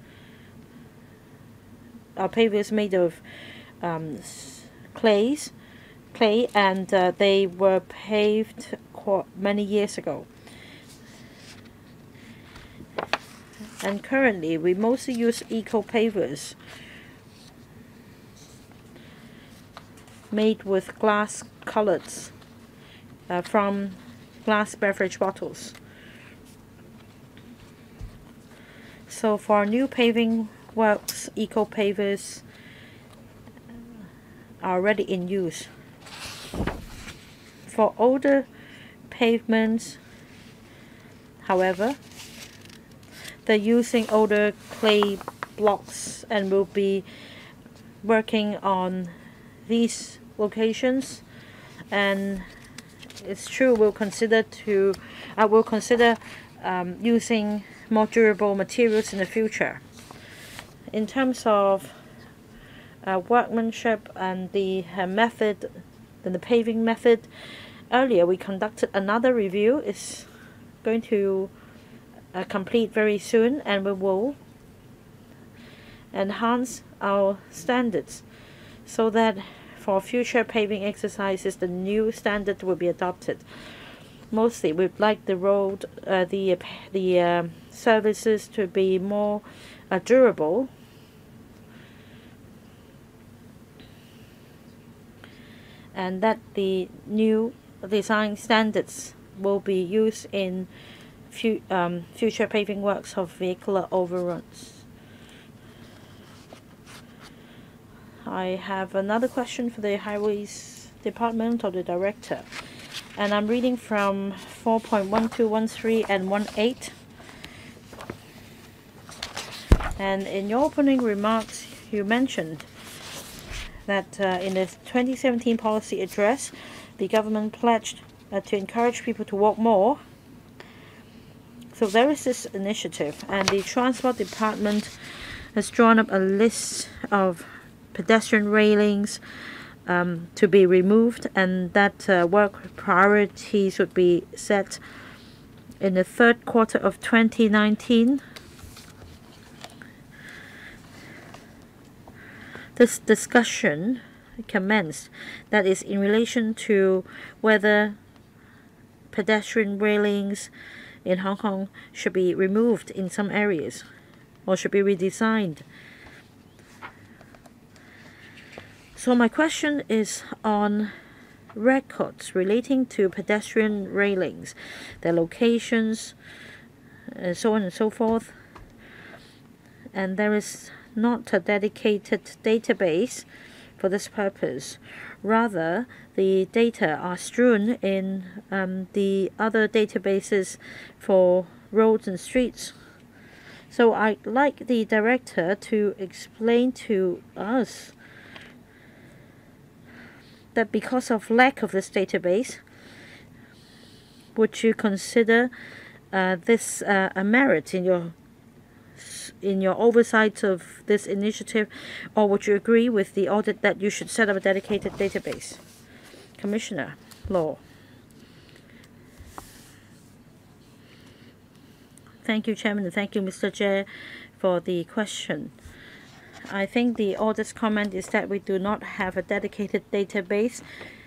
uh, pavers made of um, clays, clay, and uh, they were paved quite many years ago. And currently, we mostly use eco pavers made with glass cullets uh, from glass beverage bottles. So for new paving works, eco pavers are already in use. For older pavements, however, they're using older clay blocks and will be working on these locations, and it's true we'll consider to I uh, will consider um, using more durable materials in the future. In terms of uh, workmanship and the uh, method, and the paving method, earlier we conducted another review. It's going to uh, complete very soon, and we will enhance our standards so that for future paving exercises the new standard will be adopted. Mostly we'd like the road, uh, the, the uh, services to be more uh, durable, and that the new design standards will be used in fu um, future paving works of vehicular overruns. I have another question for the Highways Department or the Director, and I'm reading from four point one two one three and one eight. And in your opening remarks, you mentioned that uh, in the twenty seventeen policy address, the government pledged uh, to encourage people to walk more. So there is this initiative, and the Transport Department has drawn up a list of pedestrian railings um, to be removed, and that uh, work priorities would be set in the third quarter of twenty nineteen. This discussion commenced, that is in relation to whether pedestrian railings in Hong Kong should be removed in some areas or should be redesigned. So my question is on records relating to pedestrian railings, their locations, and so on and so forth. And there is not a dedicated database for this purpose. Rather, the data are strewn in um, the other databases for roads and streets. So I'd like the director to explain to us that because of lack of this database, would you consider uh, this uh, a merit in your in your oversight of this initiative, or would you agree with the audit that you should set up a dedicated database? Commissioner Law. Thank you, Chairman, and thank you, Mister Chair, for the question. I think the audit's comment is that we do not have a dedicated database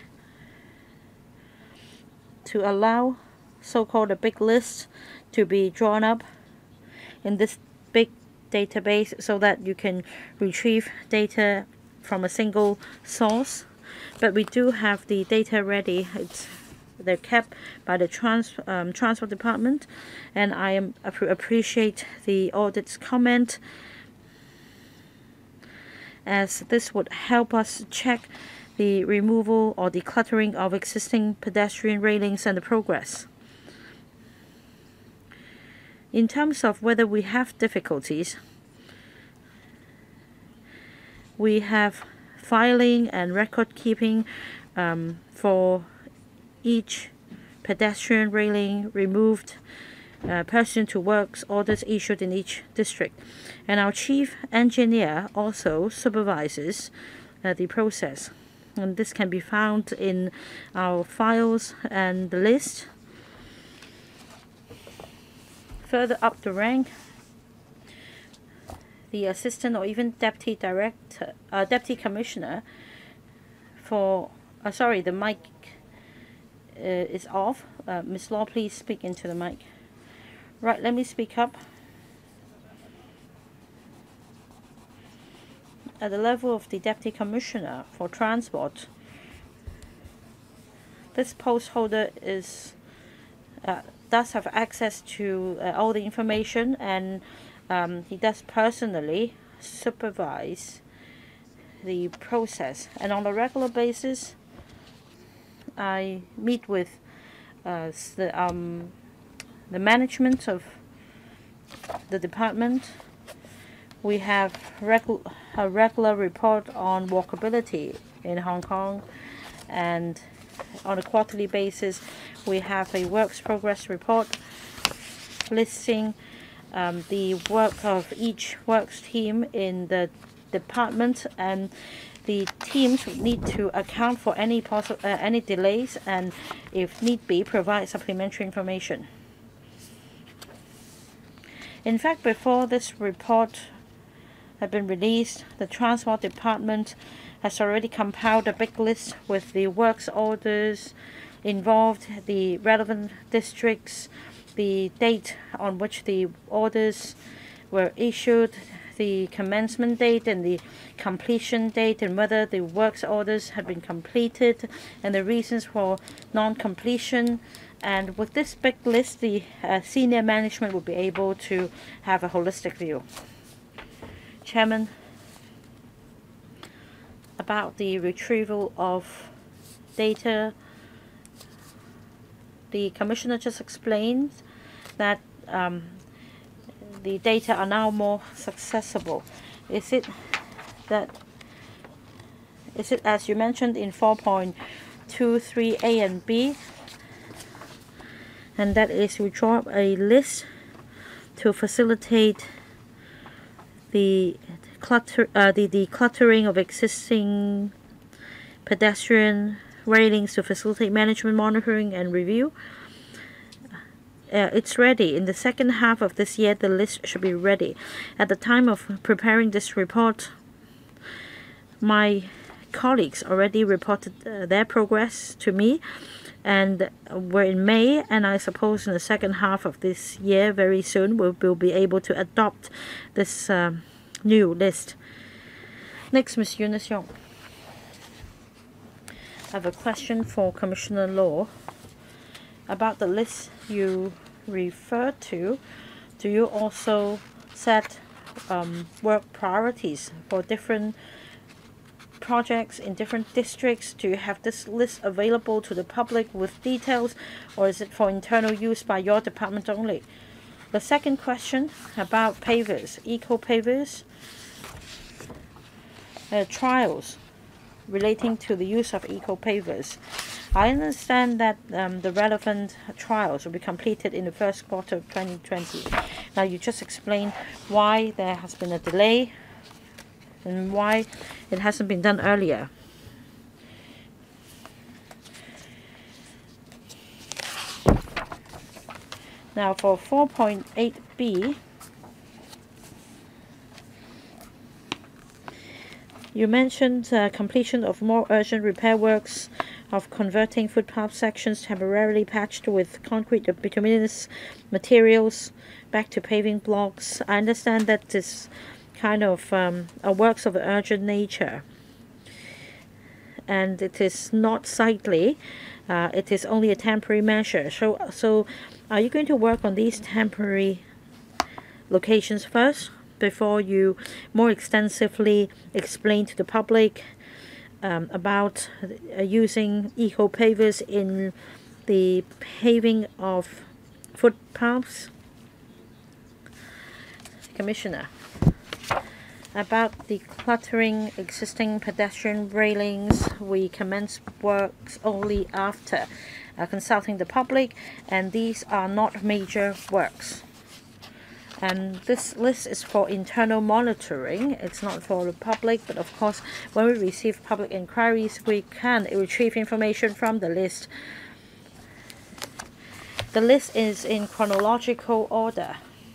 to allow so-called a big list to be drawn up in this big database so that you can retrieve data from a single source. But we do have the data ready. It's they're kept by the trans, um, Transport Department, and I am ap appreciate the audit's comment, as this would help us check the removal or decluttering of existing pedestrian railings and the progress. In terms of whether we have difficulties, we have filing and record keeping um, for each pedestrian railing removed, uh, person to works orders issued in each district. And our chief engineer also supervises uh, the process. And this can be found in our files and the list. Further up the rank, the assistant or even deputy director, uh, deputy commissioner for, uh, sorry, the mic uh, is off. Uh, Miz Law, please speak into the mic. Right, let me speak up. At the level of the deputy commissioner for transport, this post holder is uh, does have access to uh, all the information, and um, he does personally supervise the process. And on a regular basis, I meet with uh, the um, the management of the department. We have regu a regular report on walkability in Hong Kong, and on a quarterly basis we have a works progress report listing um, the work of each works team in the department, and the teams need to account for any possible uh, any delays, and if need be provide supplementary information. In fact, before this report had been released, the Transport Department has already compiled a big list with the works orders involved, the relevant districts, the date on which the orders were issued, the commencement date and the completion date, and whether the works orders had been completed, and the reasons for non-completion. And with this big list, the uh, senior management will be able to have a holistic view. Chairman, about the retrieval of data, the Commissioner just explained that um, the data are now more accessible. Is it that, is it as you mentioned in four point two three A and B, and that is we draw up a list to facilitate the clutter, uh, the decluttering of existing pedestrian railings to facilitate management, monitoring, and review. Uh, it's ready. In the second half of this year, the list should be ready. At the time of preparing this report, my colleagues already reported uh, their progress to me, and we're in May, and I suppose in the second half of this year, very soon, we'll, we'll be able to adopt this uh, new list. Next, Miz Eunice Yong. I have a question for Commissioner Law about the list you referred to. Do you also set um, work priorities for different projects in different districts? Do you have this list available to the public with details, or is it for internal use by your department only? The second question about pavers, eco pavers, uh, trials relating to the use of eco pavers. I understand that um, the relevant trials will be completed in the first quarter of twenty twenty. Now, you just explained why there has been a delay and why it hasn't been done earlier. Now, for four point eight B, you mentioned uh, completion of more urgent repair works of converting footpath sections temporarily patched with concrete or bituminous materials back to paving blocks. I understand that this kind of um, are works of urgent nature, and it is not sightly. Uh, it is only a temporary measure. So, so are you going to work on these temporary locations first before you more extensively explain to the public um, about uh, using eco pavers in the paving of footpaths? Commissioner, about decluttering existing pedestrian railings, we commence works only after uh, consulting the public, and these are not major works. And this list is for internal monitoring. It's not for the public, but of course, when we receive public inquiries, we can retrieve information from the list. The list is in chronological order.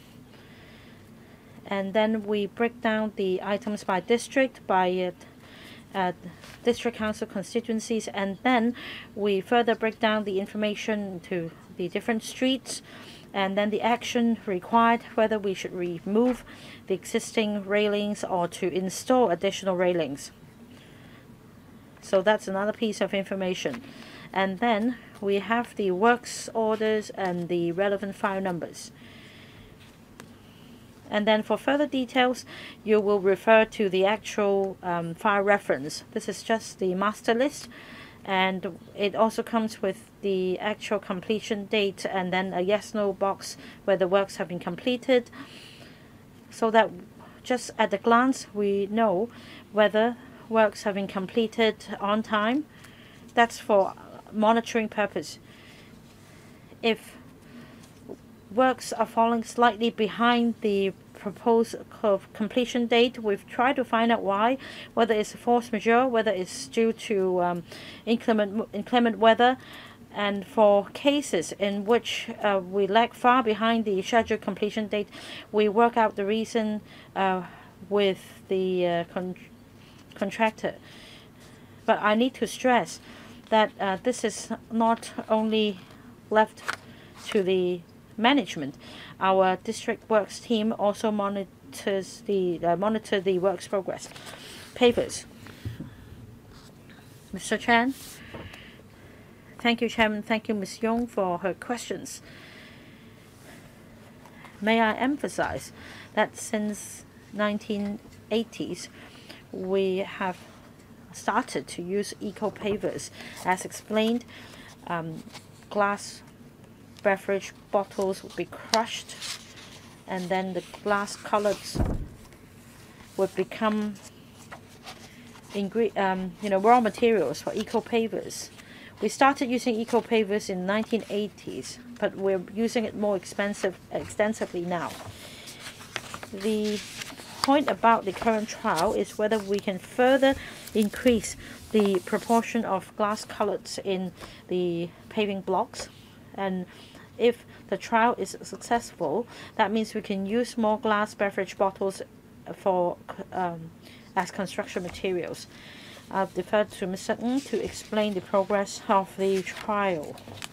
And then we break down the items by district, by uh, uh, district council constituencies, and then we further break down the information to the different streets, and then the action required, whether we should remove the existing railings or to install additional railings. So that's another piece of information. And then we have the works orders and the relevant file numbers. And then for further details, you will refer to the actual um, file reference. This is just the master list, and it also comes with the actual completion date and then a yes/no box where the works have been completed, so that just at a glance we know whether works have been completed on time. That's for monitoring purpose. If works are falling slightly behind the proposed completion date, we've tried to find out why, whether it's force majeure, whether it's due to um, inclement, inclement weather. And for cases in which uh, we lag far behind the scheduled completion date, we work out the reason uh, with the uh, con contractor. But I need to stress that uh, this is not only left to the management. Our district works team also monitors the uh, monitor the works progress. Papers. Mister Chan. Thank you, Chairman. Thank you, Miz Yong, for her questions. May I emphasize that since nineteen eighties, we have started to use eco pavers. As explained, um, glass beverage bottles would be crushed, and then the glass colors would become ingre um, you know, raw materials for eco pavers. We started using eco pavers in nineteen eighties, but we're using it more expensive, extensively now. The point about the current trial is whether we can further increase the proportion of glass colors in the paving blocks, and if the trial is successful, that means we can use more glass beverage bottles for um, as construction materials. I'll defer to Mister Ng to explain the progress of the trial.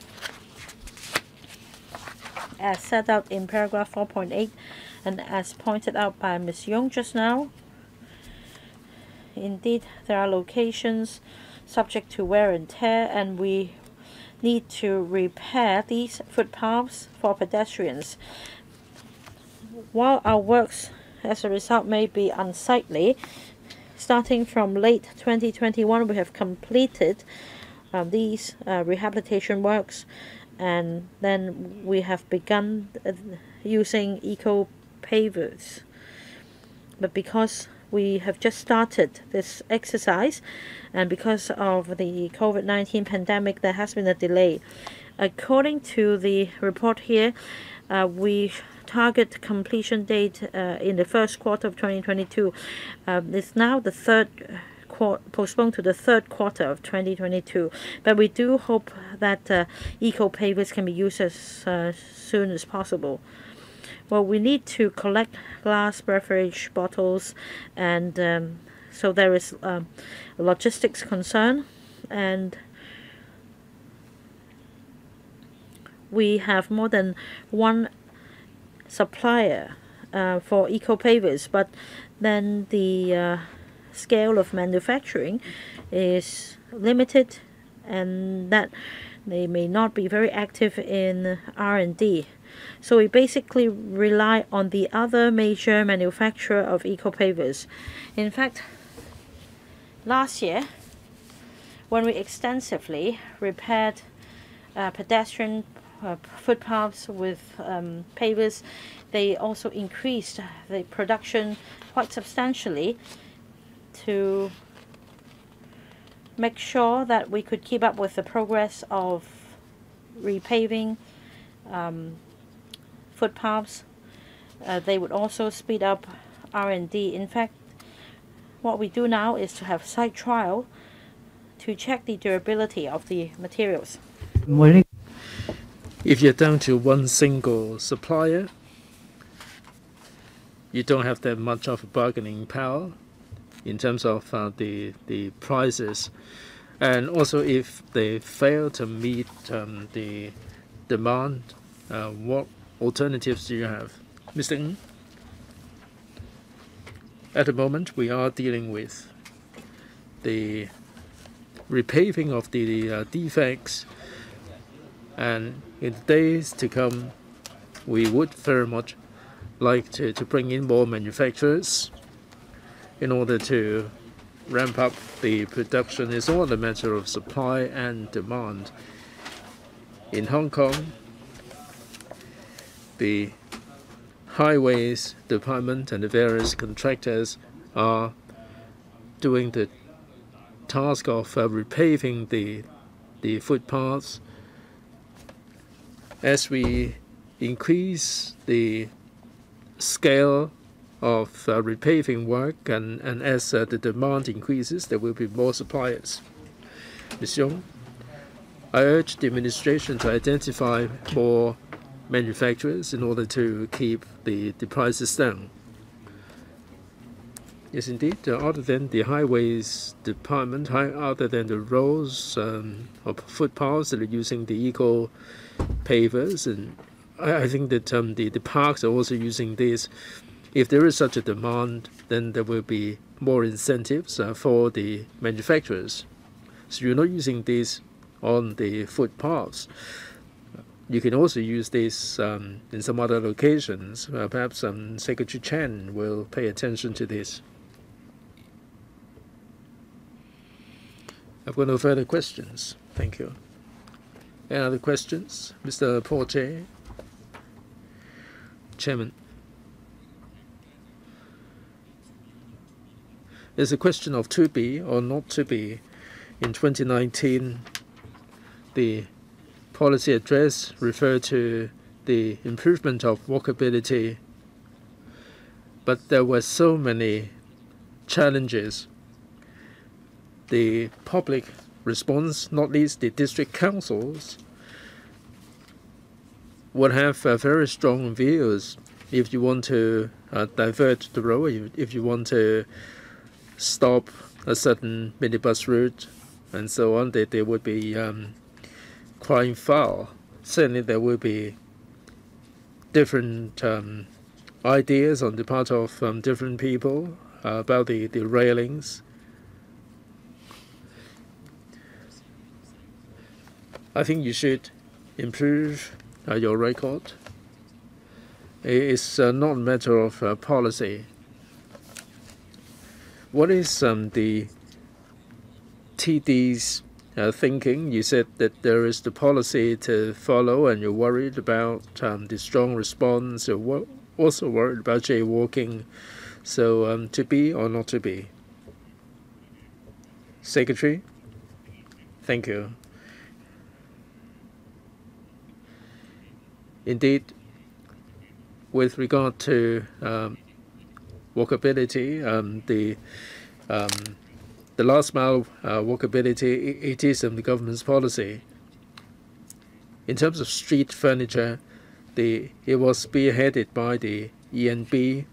As set out in paragraph four point eight, and as pointed out by Miz Yong just now, indeed there are locations subject to wear and tear, and we need to repair these footpaths for pedestrians. While our works as a result may be unsightly, starting from late twenty twenty-one we have completed um, these uh, rehabilitation works, and then we have begun uh, using eco pavers. But because we have just started this exercise, and because of the COVID nineteen pandemic, there has been a delay. According to the report here, uh, we target completion date uh, in the first quarter of twenty twenty-two. Um, it's now the third quarter, postponed to the third quarter of twenty twenty-two. But we do hope that uh, eco pavers can be used as uh, soon as possible. Well, we need to collect glass beverage bottles, and um, so there is um, a logistics concern, and we have more than one supplier uh, for eco pavers, but then the uh, scale of manufacturing is limited, and that they may not be very active in R and D. So we basically rely on the other major manufacturer of eco pavers. In fact, last year, when we extensively repaired uh, pedestrian uh, footpaths with um, pavers, they also increased the production quite substantially to make sure that we could keep up with the progress of repaving um, footpaths. Uh, they would also speed up R and D. In fact, what we do now is to have site trial to check the durability of the materials. If you're down to one single supplier, you don't have that much of a bargaining power in terms of uh, the, the prices. And also, if they fail to meet um, the demand, uh, what alternatives do you have? Mister Ng? At the moment, we are dealing with the repaving of the uh, defects, and in the days to come, we would very much like to, to bring in more manufacturers in order to ramp up the production. It's all a matter of supply and demand. In Hong Kong, the highways department and the various contractors are doing the task of uh, repaving the the footpaths. As we increase the scale of uh, repaving work, and, and as uh, the demand increases, there will be more suppliers. Miz Yong, I urge the administration to identify more manufacturers in order to keep the, the prices down. Yes, indeed. Uh, other than the highways department, high, other than the roads um, or footpaths that are using the eco pavers, and I, I think that um, the, the parks are also using this. If there is such a demand, then there will be more incentives uh, for the manufacturers. So you're not using this on the footpaths. You can also use this um, in some other locations. Uh, perhaps um, Secretary Chen will pay attention to this. I've got no further questions. Thank you. Any other questions? Mister Porte? Chairman. It's a question of to be or not to be. In twenty nineteen, the policy address referred to the improvement of walkability, but there were so many challenges. The public response, not least the district councils, would have uh, very strong views. If you want to uh, divert the road, if you want to stop a certain minibus route and so on, they, they would be um, crying foul. Certainly there will be different um, ideas on the part of um, different people uh, about the, the railings. I think you should improve uh, your record. It's uh, not a matter of uh, policy. What is um, the T D's uh, thinking? You said that there is the policy to follow, and you're worried about um, the strong response. You're wo also worried about jaywalking. So um, to be or not to be? Secretary? Thank you. Indeed, with regard to um, walkability, um, the um, the last mile uh, walkability, it is um, the government's policy. In terms of street furniture, the it was spearheaded by the E N B.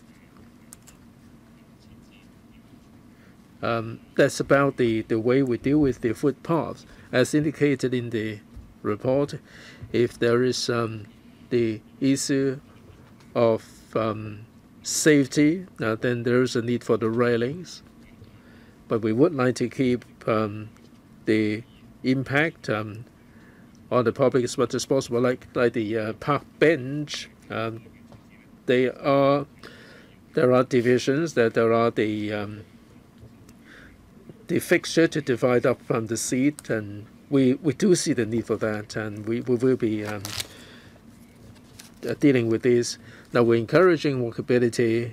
Um, that's about the, the way we deal with the footpaths. As indicated in the report, if there is um, the issue of um, safety, uh, then there is a need for the railings. But we would like to keep um, the impact um, on the public as much as possible, like like the uh, park bench. Um, they are there are divisions. That there are the um, the fixture to divide up from the seat, and we we do see the need for that, and we we will be um, uh, dealing with this. Now we're encouraging walkability.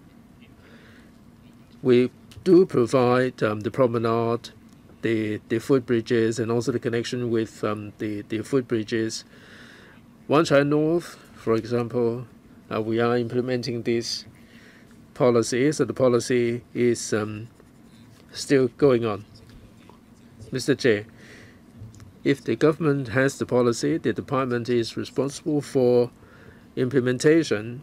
We do provide um, the promenade, the the footbridges, and also the connection with um, the the footbridges. Wan Chai North, for example, uh, we are implementing this policy. So the policy is um, still going on. Mister J, if the government has the policy, the department is responsible for implementation.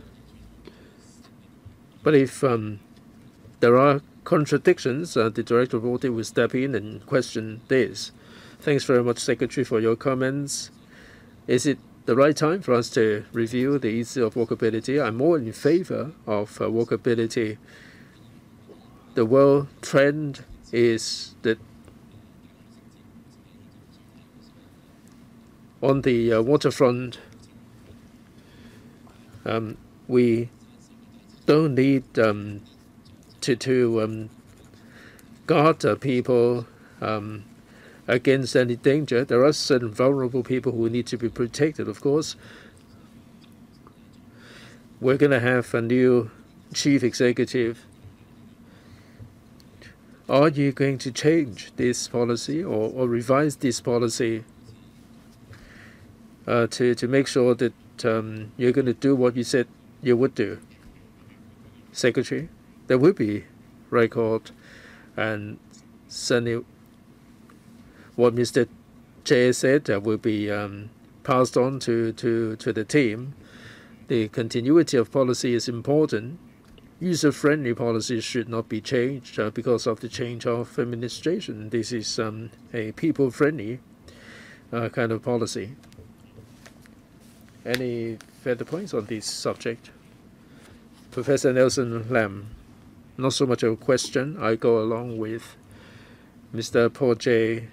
But if um, there are contradictions, uh, the Director of Audit will step in and question this. Thanks very much, Secretary, for your comments. Is it the right time for us to review the issue of walkability? I'm more in favor of uh, walkability. The world trend is that on the uh, waterfront, um, we don't need um, to, to um, guard uh, people um, against any danger. There are certain vulnerable people who need to be protected, of course. We're going to have a new chief executive. Are you going to change this policy or, or revise this policy uh, to, to make sure that um, you're going to do what you said you would do? Secretary, there will be record, and certainly what Mister Che said uh, will be um, passed on to, to, to the team. The continuity of policy is important. User-friendly policies should not be changed uh, because of the change of administration. This is um, a people-friendly uh, kind of policy. Any further points on this subject? Professor Nelson Lam, not so much of a question. I go along with Mister Paul J.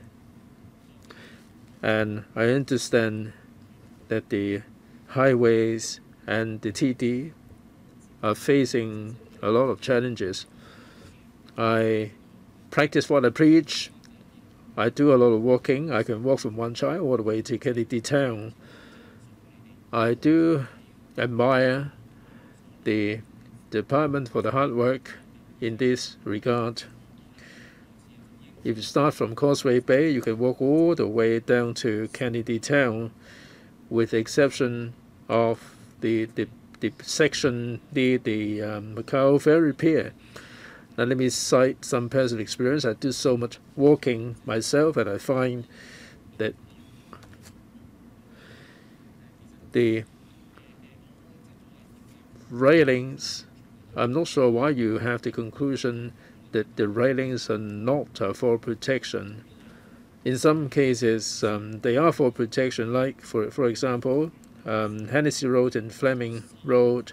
And I understand that the highways and the T D are facing a lot of challenges. I practice what I preach. I do a lot of walking. I can walk from Wan Chai all the way to Kennedy Town. I do admire the department for the hard work in this regard. If you start from Causeway Bay, you can walk all the way down to Kennedy Town, with the exception of the, the, the section near the um, Macau Ferry Pier. Now let me cite some personal experience. I do so much walking myself, and I find that the railings, I'm not sure why you have the conclusion that the railings are not uh, for protection. In some cases, um, they are for protection, like, for, for example, um, Hennessy Road and Fleming Road.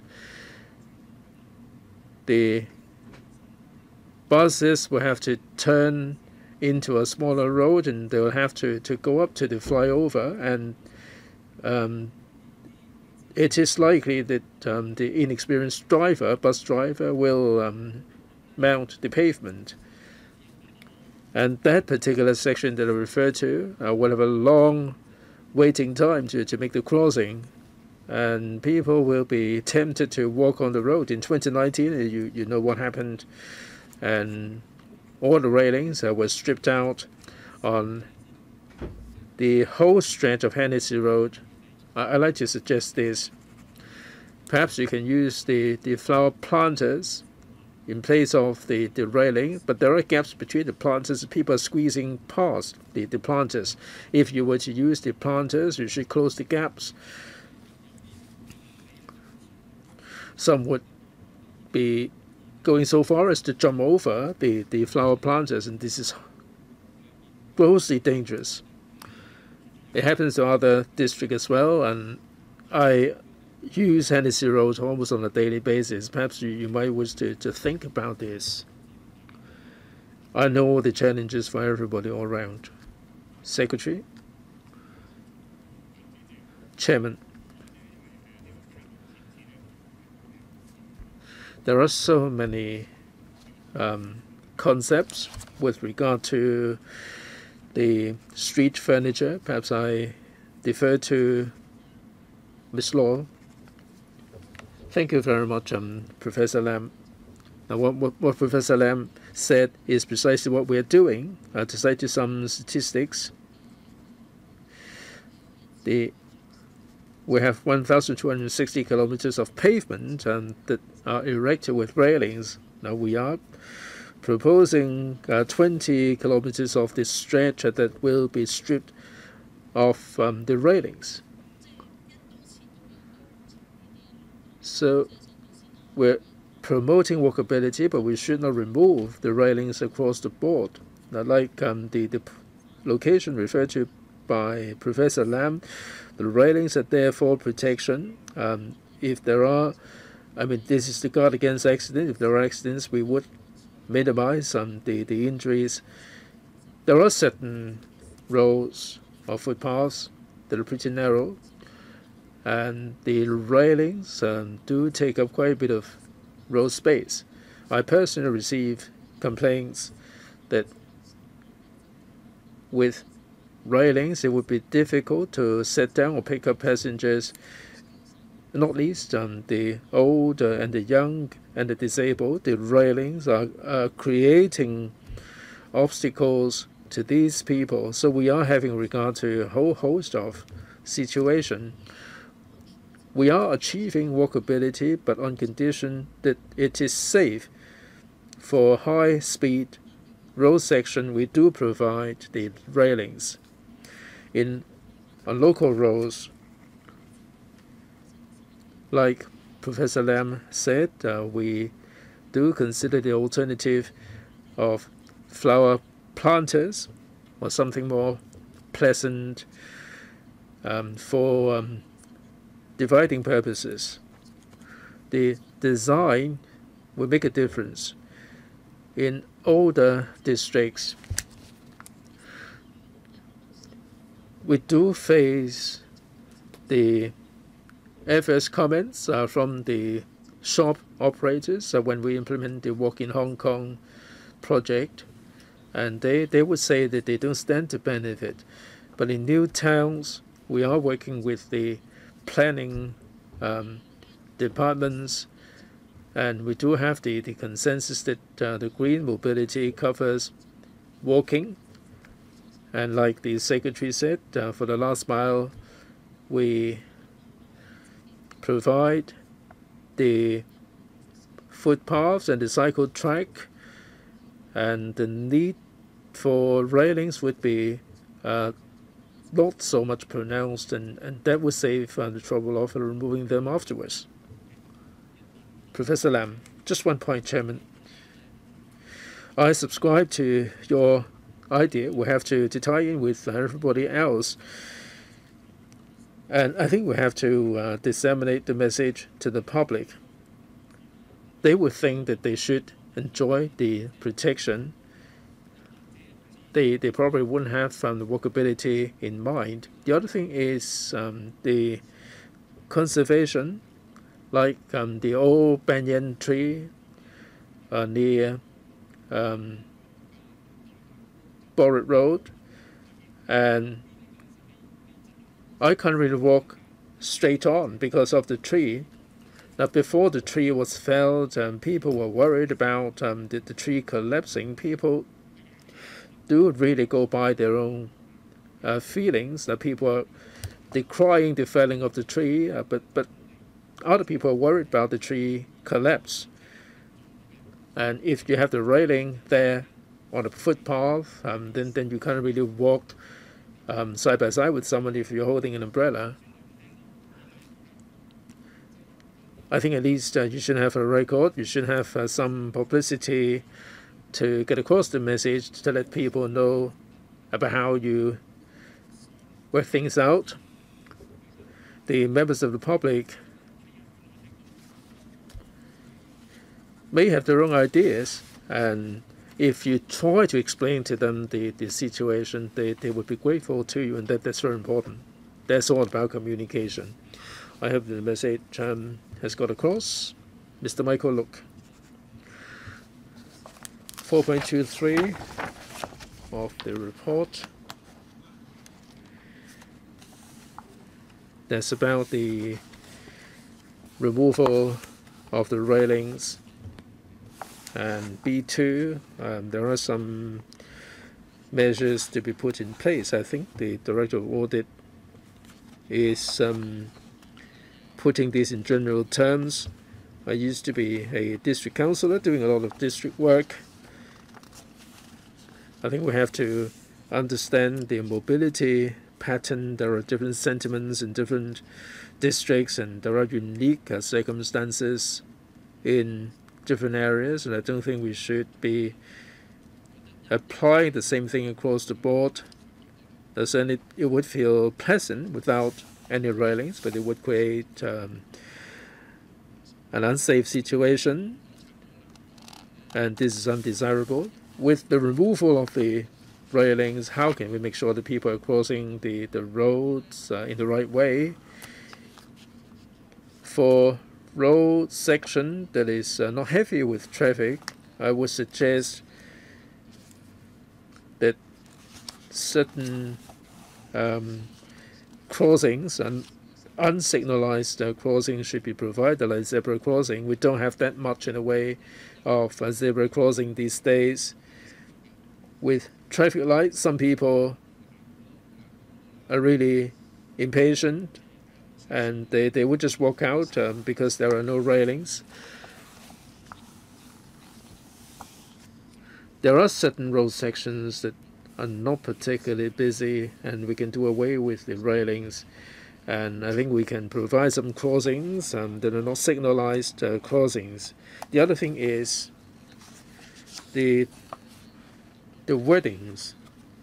The buses will have to turn into a smaller road, and they'll have to, to go up to the flyover, and um, it is likely that um, the inexperienced driver, bus driver, will um, mount the pavement. And that particular section that I refer to uh, will have a long waiting time to, to make the crossing. And people will be tempted to walk on the road. In twenty nineteen, you, you know what happened. And all the railings uh, were stripped out on the whole stretch of Hennessy Road. I, I like to suggest this. Perhaps you can use the, the flower planters in place of the, the railing, but there are gaps between the planters. People are squeezing past the, the planters. If you were to use the planters, you should close the gaps. Some would be going so far as to jump over the, the flower planters, and this is grossly dangerous. It happens to other districts as well, and I use Hennessy Road almost on a daily basis. Perhaps you, you might wish to, to think about this. I know the challenges for everybody all around. Secretary? Chairman? There are so many um, concepts with regard to the street furniture. Perhaps I defer to Miz Law. Thank you very much, um, Professor Lam. Now, what, what, what Professor Lam said is precisely what we are doing. Uh, to cite you some statistics, the we have one thousand two hundred sixty kilometers of pavement um, that are erected with railings. Now we are proposing uh, twenty kilometers of this stretch uh, that will be stripped of um, the railings. So we're promoting walkability, but we should not remove the railings across the board. Now, like um, the, the location referred to by Professor Lam, the railings are there for protection. Um, if there are, I mean, this is to guard against accidents. If there are accidents, we would minimize um, the, the injuries. There are certain roads or footpaths that are pretty narrow, and the railings um, do take up quite a bit of road space. I personally receive complaints that with railings it would be difficult to set down or pick up passengers, not least um, the old uh, and the young and the disabled. The railings are, are creating obstacles to these people. So we are having regard to a whole host of situations. We are achieving walkability, but on condition that it is safe. For high-speed road section, we do provide the railings. In on local roads, like Professor Lam said, uh, we do consider the alternative of flower planters or something more pleasant um, for um, dividing purposes. The design will make a difference. In older districts, we do face the adverse comments uh, from the shop operators uh, when we implement the Walk in Hong Kong project, and they, they would say that they don't stand to benefit. But in new towns, we are working with the planning um, departments, and we do have the, the consensus that uh, the green mobility covers walking. And like the secretary said, uh, for the last mile, we provide the footpaths and the cycle track, and the need for railings would be uh, not so much pronounced, and, and that would save uh, the trouble of removing them afterwards. Professor Lam, just one point, Chairman. I subscribe to your idea. We have to, to tie in with everybody else. And I think we have to uh, disseminate the message to the public. They would think that they should enjoy the protection they, they probably wouldn't have um, the walkability in mind. The other thing is um, the conservation, like um, the old banyan tree uh, near um, Borrett Road, and I can't really walk straight on because of the tree. Now, before the tree was felled, um, people were worried about um, the, the tree collapsing. People do really go by their own uh, feelings. That people are decrying the felling of the tree, uh, but but other people are worried about the tree collapse. And if you have the railing there on a footpath, um, then then you can't really walk um, side by side with someone if you're holding an umbrella. I think at least uh, you should have a record. You should have uh, some publicity to get across the message, to let people know about how you work things out. The members of the public may have their own ideas, and if you try to explain to them the, the situation, they, they would be grateful to you, and that, that's very important. That's all about communication. I hope the message um, has got across. Mister Michael, look. four point two three of the report. That's about the removal of the railings. And B two, um, there are some measures to be put in place. I think the Director of Audit is um, putting this in general terms. I used to be a district councillor doing a lot of district work. I think we have to understand the mobility pattern. There are different sentiments in different districts, and there are unique uh, circumstances in different areas, and I don't think we should be applying the same thing across the board. Certainly it would feel pleasant without any railings, but it would create um, an unsafe situation, and this is undesirable. With the removal of the railings, how can we make sure that people are crossing the, the roads uh, in the right way? For road section that is uh, not heavy with traffic, I would suggest that certain um, crossings and unsignalized uh, crossings should be provided, like zebra crossing. We don't have that much in the way of uh, zebra crossing these days. With traffic lights, some people are really impatient, and they, they would just walk out um, because there are no railings. There are certain road sections that are not particularly busy, and we can do away with the railings. And I think we can provide some crossings um, that are not signalized uh, crossings. The other thing is the the wordings.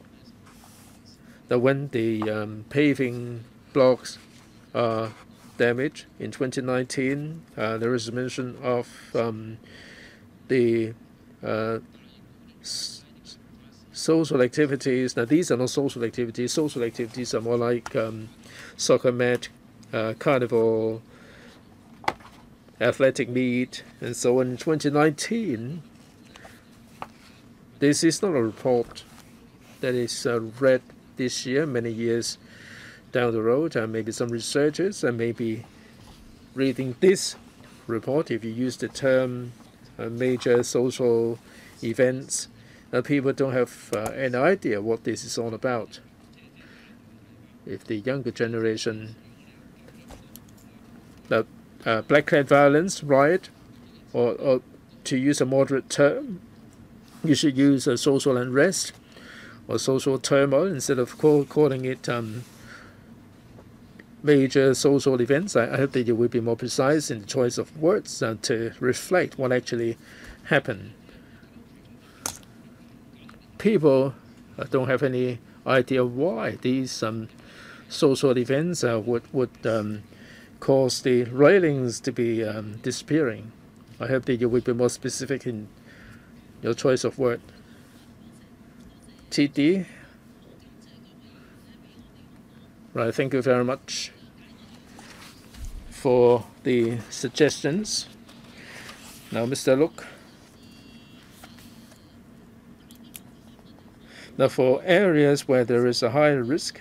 That when the um, paving blocks are damaged in twenty nineteen, uh, there is a mention of um, the uh, social activities. Now these are not social activities. Social activities are more like um, soccer match, uh, carnival, athletic meet, and so on. In twenty nineteen, this is not a report that is uh, read this year, many years down the road. Uh, maybe some researchers and maybe reading this report, if you use the term uh, major social events, uh, people don't have uh, any idea what this is all about. If the younger generation, the uh, black clad violence, riot, or, or to use a moderate term, you should use a social unrest or social turmoil instead of call, calling it um, major social events. I, I hope that you will be more precise in the choice of words uh, to reflect what actually happened. People uh, don't have any idea why these um, social events uh, would, would um, cause the railings to be um, disappearing. I hope that you will be more specific in your choice of word. T D. Right, thank you very much for the suggestions. Now, Mister Look. Now, for areas where there is a higher risk,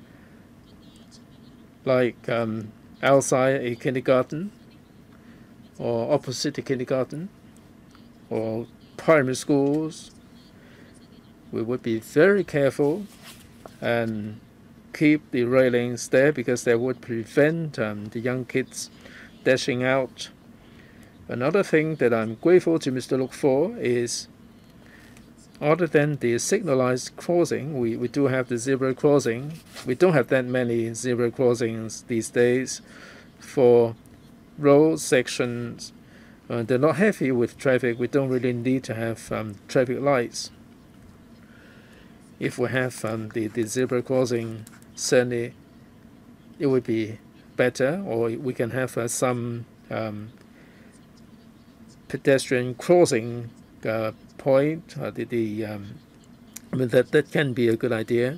like um, outside a kindergarten or opposite a kindergarten or primary schools, we would be very careful and keep the railings there because that would prevent um, the young kids dashing out. Another thing that I'm grateful to Mister Look for is, other than the signalized crossing, we, we do have the zebra crossing. We don't have that many zebra crossings these days. For road sections, uh, they're not heavy with traffic. We don't really need to have um, traffic lights. If we have um, the, the zebra crossing, certainly it would be better, or we can have uh, some um, pedestrian crossing uh, point. Uh, the, the, um, I mean, that, that can be a good idea.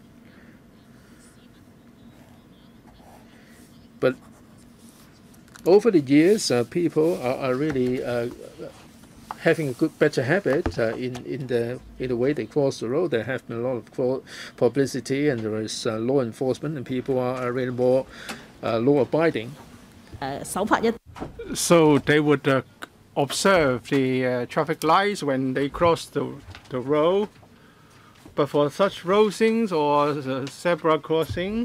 But over the years, uh, people are, are really uh, having a good, better habit uh, in in the in the way they cross the road. There have been a lot of publicity, and there is uh, law enforcement, and people are, are really more uh, law-abiding. Uh, So they would uh, observe the uh, traffic lights when they cross the the road. But for such crossings or uh, zebra crossing,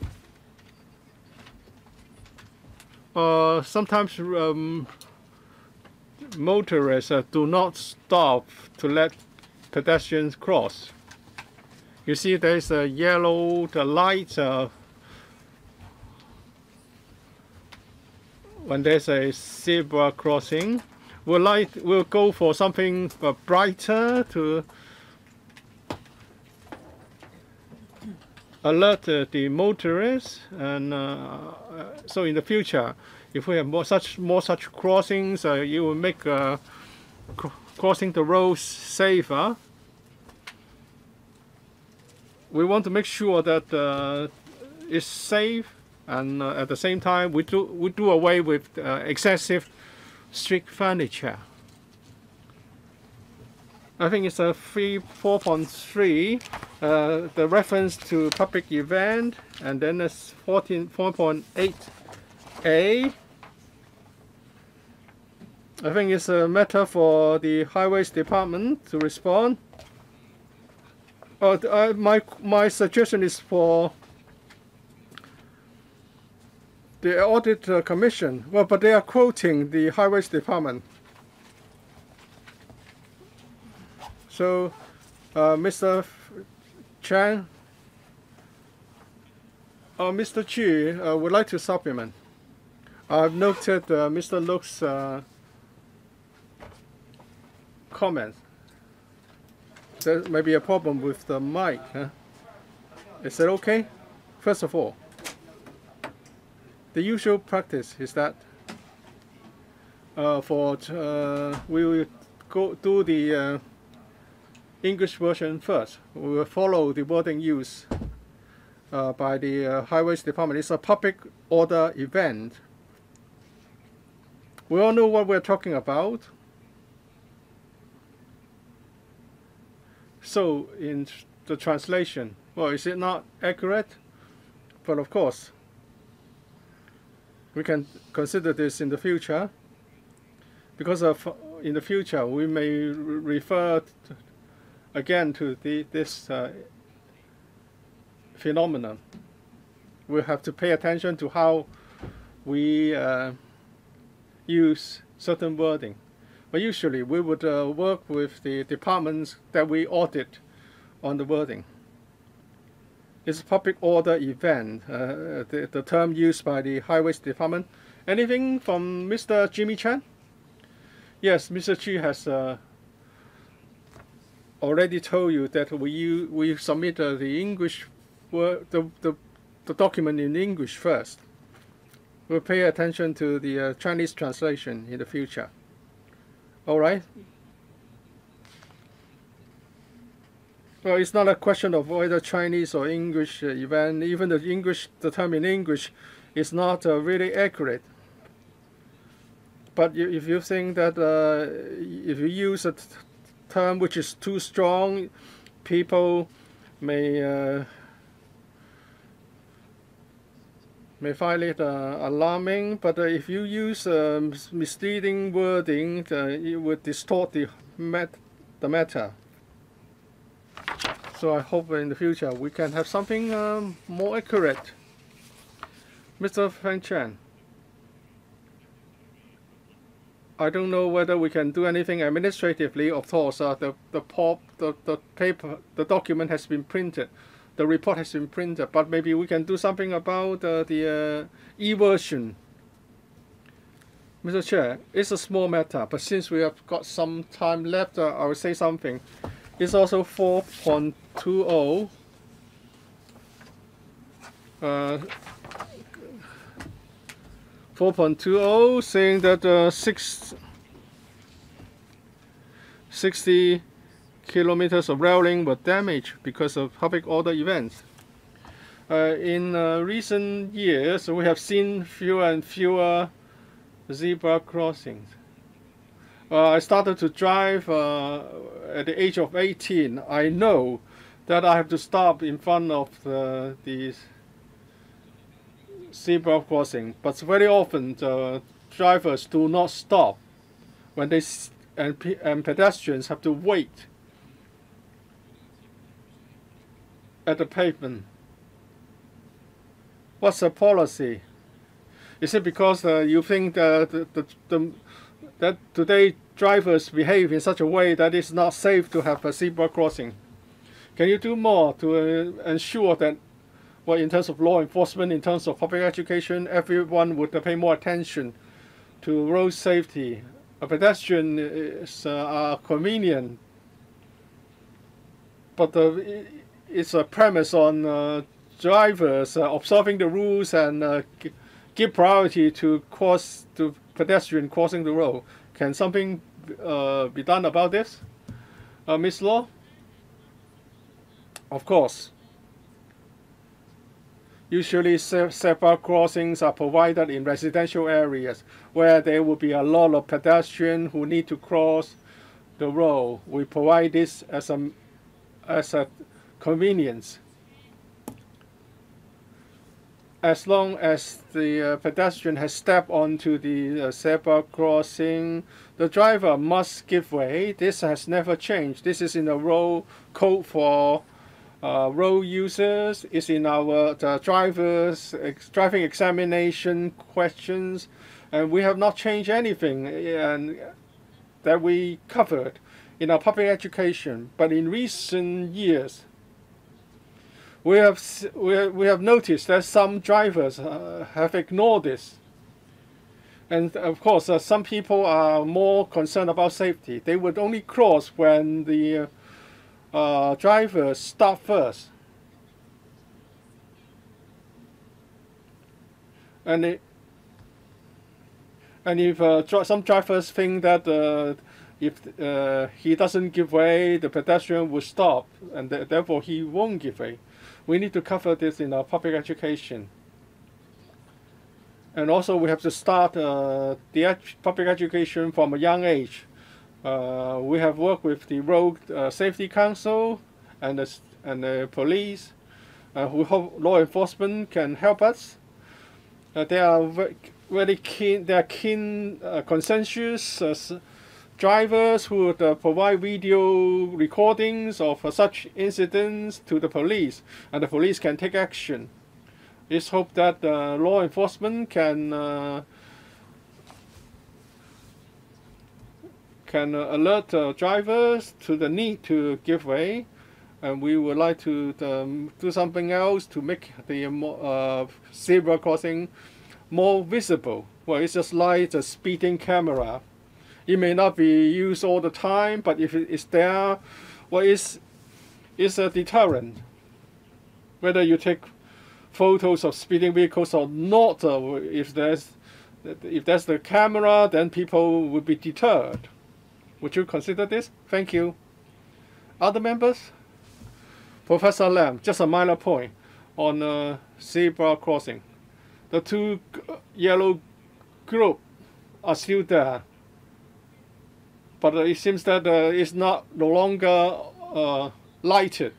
uh, sometimes um, motorists uh, do not stop to let pedestrians cross. You see there's a yellow the light uh, when there's a zebra crossing. We'll, light, we'll go for something uh, brighter to alert uh, the motorists, and uh, so in the future, if we have more such more such crossings, uh, it will make uh, cr crossing the roads safer. We want to make sure that uh, it's safe, and uh, at the same time, we do we do away with uh, excessive street furniture. I think it's a three four point three, uh, the reference to public event, and then it's fourteen four point eight A. I think it's a matter for the highways department to respond. Uh, uh, my my suggestion is for the audit uh, commission. Well, but they are quoting the highways department. So, uh, Mister Chan, uh, Mister Chu uh, would like to supplement. I've noted uh, Mister Look's uh, comments. There may be a problem with the mic. Huh? Is that okay? First of all, the usual practice is that uh, for uh, we will go do the uh, English version first. We will follow the wording used uh, by the uh, Highways Department. It's a public order event. We all know what we're talking about. So in the translation, well, is it not accurate? But of course, we can consider this in the future, because of in the future we may refer to again to the, this uh, phenomenon. We have to pay attention to how we uh, use certain wording. But usually we would uh, work with the departments that we audit on the wording. It's a public order event, uh, the, the term used by the Highways Department. Anything from Mister Jimmy Chan? Yes, Mister Chi has uh, already told you that we we submit uh, the English word, the, the the document in English first. We'll pay attention to the uh, Chinese translation in the future. All right. Well, it's not a question of whether Chinese or English uh, event. Even the English, the term in English, is not uh, really accurate. But you, if you think that uh, if you use a t term which is too strong, people may uh, may find it uh, alarming. But uh, if you use um, misleading wording, uh, it would distort the mat the matter. So I hope in the future we can have something um, more accurate. Mister Feng Chen, I don't know whether we can do anything administratively. Of course, uh, the the pop the, the paper the document has been printed, the report has been printed. But maybe we can do something about uh, the uh, e-version. Mister Chair, it's a small matter, but since we have got some time left, uh, I will say something. It's also four point two zero. Uh, four point two zero saying that uh, six, sixty kilometers of railing were damaged because of public order events. Uh, in uh, recent years, we have seen fewer and fewer zebra crossings. Uh, I started to drive uh, at the age of eighteen. I know that I have to stop in front of the, the zebra crossing, but very often the drivers do not stop when they and, and pedestrians have to wait at the pavement. What's the policy? Is it because uh, you think that the, the, the that today drivers behave in such a way that it's not safe to have a zebra crossing? Can you do more to uh, ensure that, well, in terms of law enforcement, in terms of public education, everyone would uh, pay more attention to road safety? A pedestrian is uh, convenient, but uh, it's a premise on uh, drivers uh, observing the rules and uh, give priority to cross to pedestrian crossing the road. Can something uh, be done about this, uh, Miz Law? Of course. Usually zebra crossings are provided in residential areas where there will be a lot of pedestrians who need to cross the road. We provide this as a, as a convenience. As long as the uh, pedestrian has stepped onto the uh, zebra crossing, the driver must give way. This has never changed. This is in the road code for uh, road users. It's in our the drivers ex driving examination questions, and we have not changed anything and that we covered in our public education. But in recent years, We have, we have, we have noticed that some drivers uh, have ignored this. And of course, uh, some people are more concerned about safety. They would only cross when the uh, uh, drivers stop first. And, it, and if uh, dr some drivers think that uh, if uh, he doesn't give way, the pedestrian will stop, and th therefore he won't give way. We need to cover this in our public education. And also we have to start uh, the ed public education from a young age. Uh, we have worked with the Road uh, Safety Council and the, and the police. Uh, we hope law enforcement can help us. Uh, they are very, very keen, they are keen, uh, conscientious uh, drivers who would uh, provide video recordings of uh, such incidents to the police, and the police can take action. Let's hope that uh, law enforcement can uh, can uh, alert uh, drivers to the need to give way, and we would like to um, do something else to make the uh, zebra crossing more visible. Well, it's just like a speeding camera. It may not be used all the time, but if it is there, well, it's, it's a deterrent. Whether you take photos of speeding vehicles or not, uh, if there's if there's the camera, then people will be deterred. Would you consider this? Thank you. Other members? Professor Lam, just a minor point on uh, zebra crossing. The two yellow group are still there, but it seems that uh, it's not no longer uh, lighted.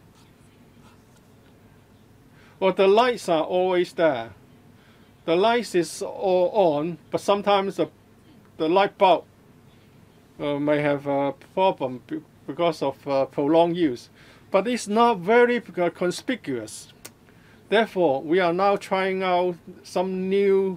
Well, the lights are always there. The lights is all on, but sometimes the, the light bulb uh, may have a problem because of uh, prolonged use. But it's not very conspicuous. Therefore, we are now trying out some new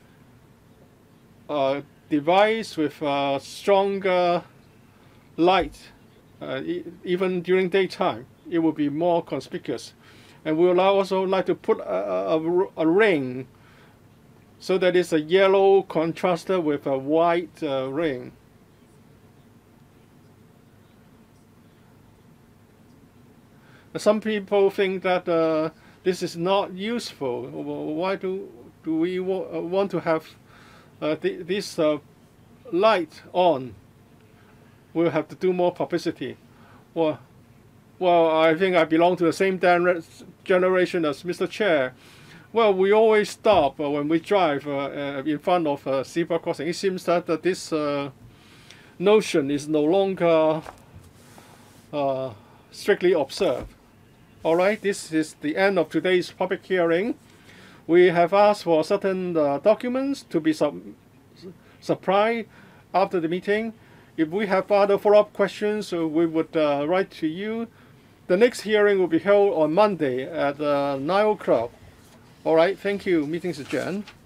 uh, device with uh, stronger light. Uh, e even during daytime, it will be more conspicuous. And we will also like to put a, a, a ring so that it's a yellow contrasted with a white uh, ring. Some people think that uh, this is not useful. Why do, do we wa want to have uh, th this uh, light on? We'll have to do more publicity. Well, well, I think I belong to the same generation as Mister Chair. Well, we always stop uh, when we drive uh, uh, in front of a zebra crossing. It seems that uh, this uh, notion is no longer uh, strictly observed. All right, this is the end of today's public hearing. We have asked for certain uh, documents to be sub supplied after the meeting. If we have other follow-up questions, uh, we would uh, write to you. The next hearing will be held on Monday at uh, nine o'clock. All right, thank you. Meeting is adjourned.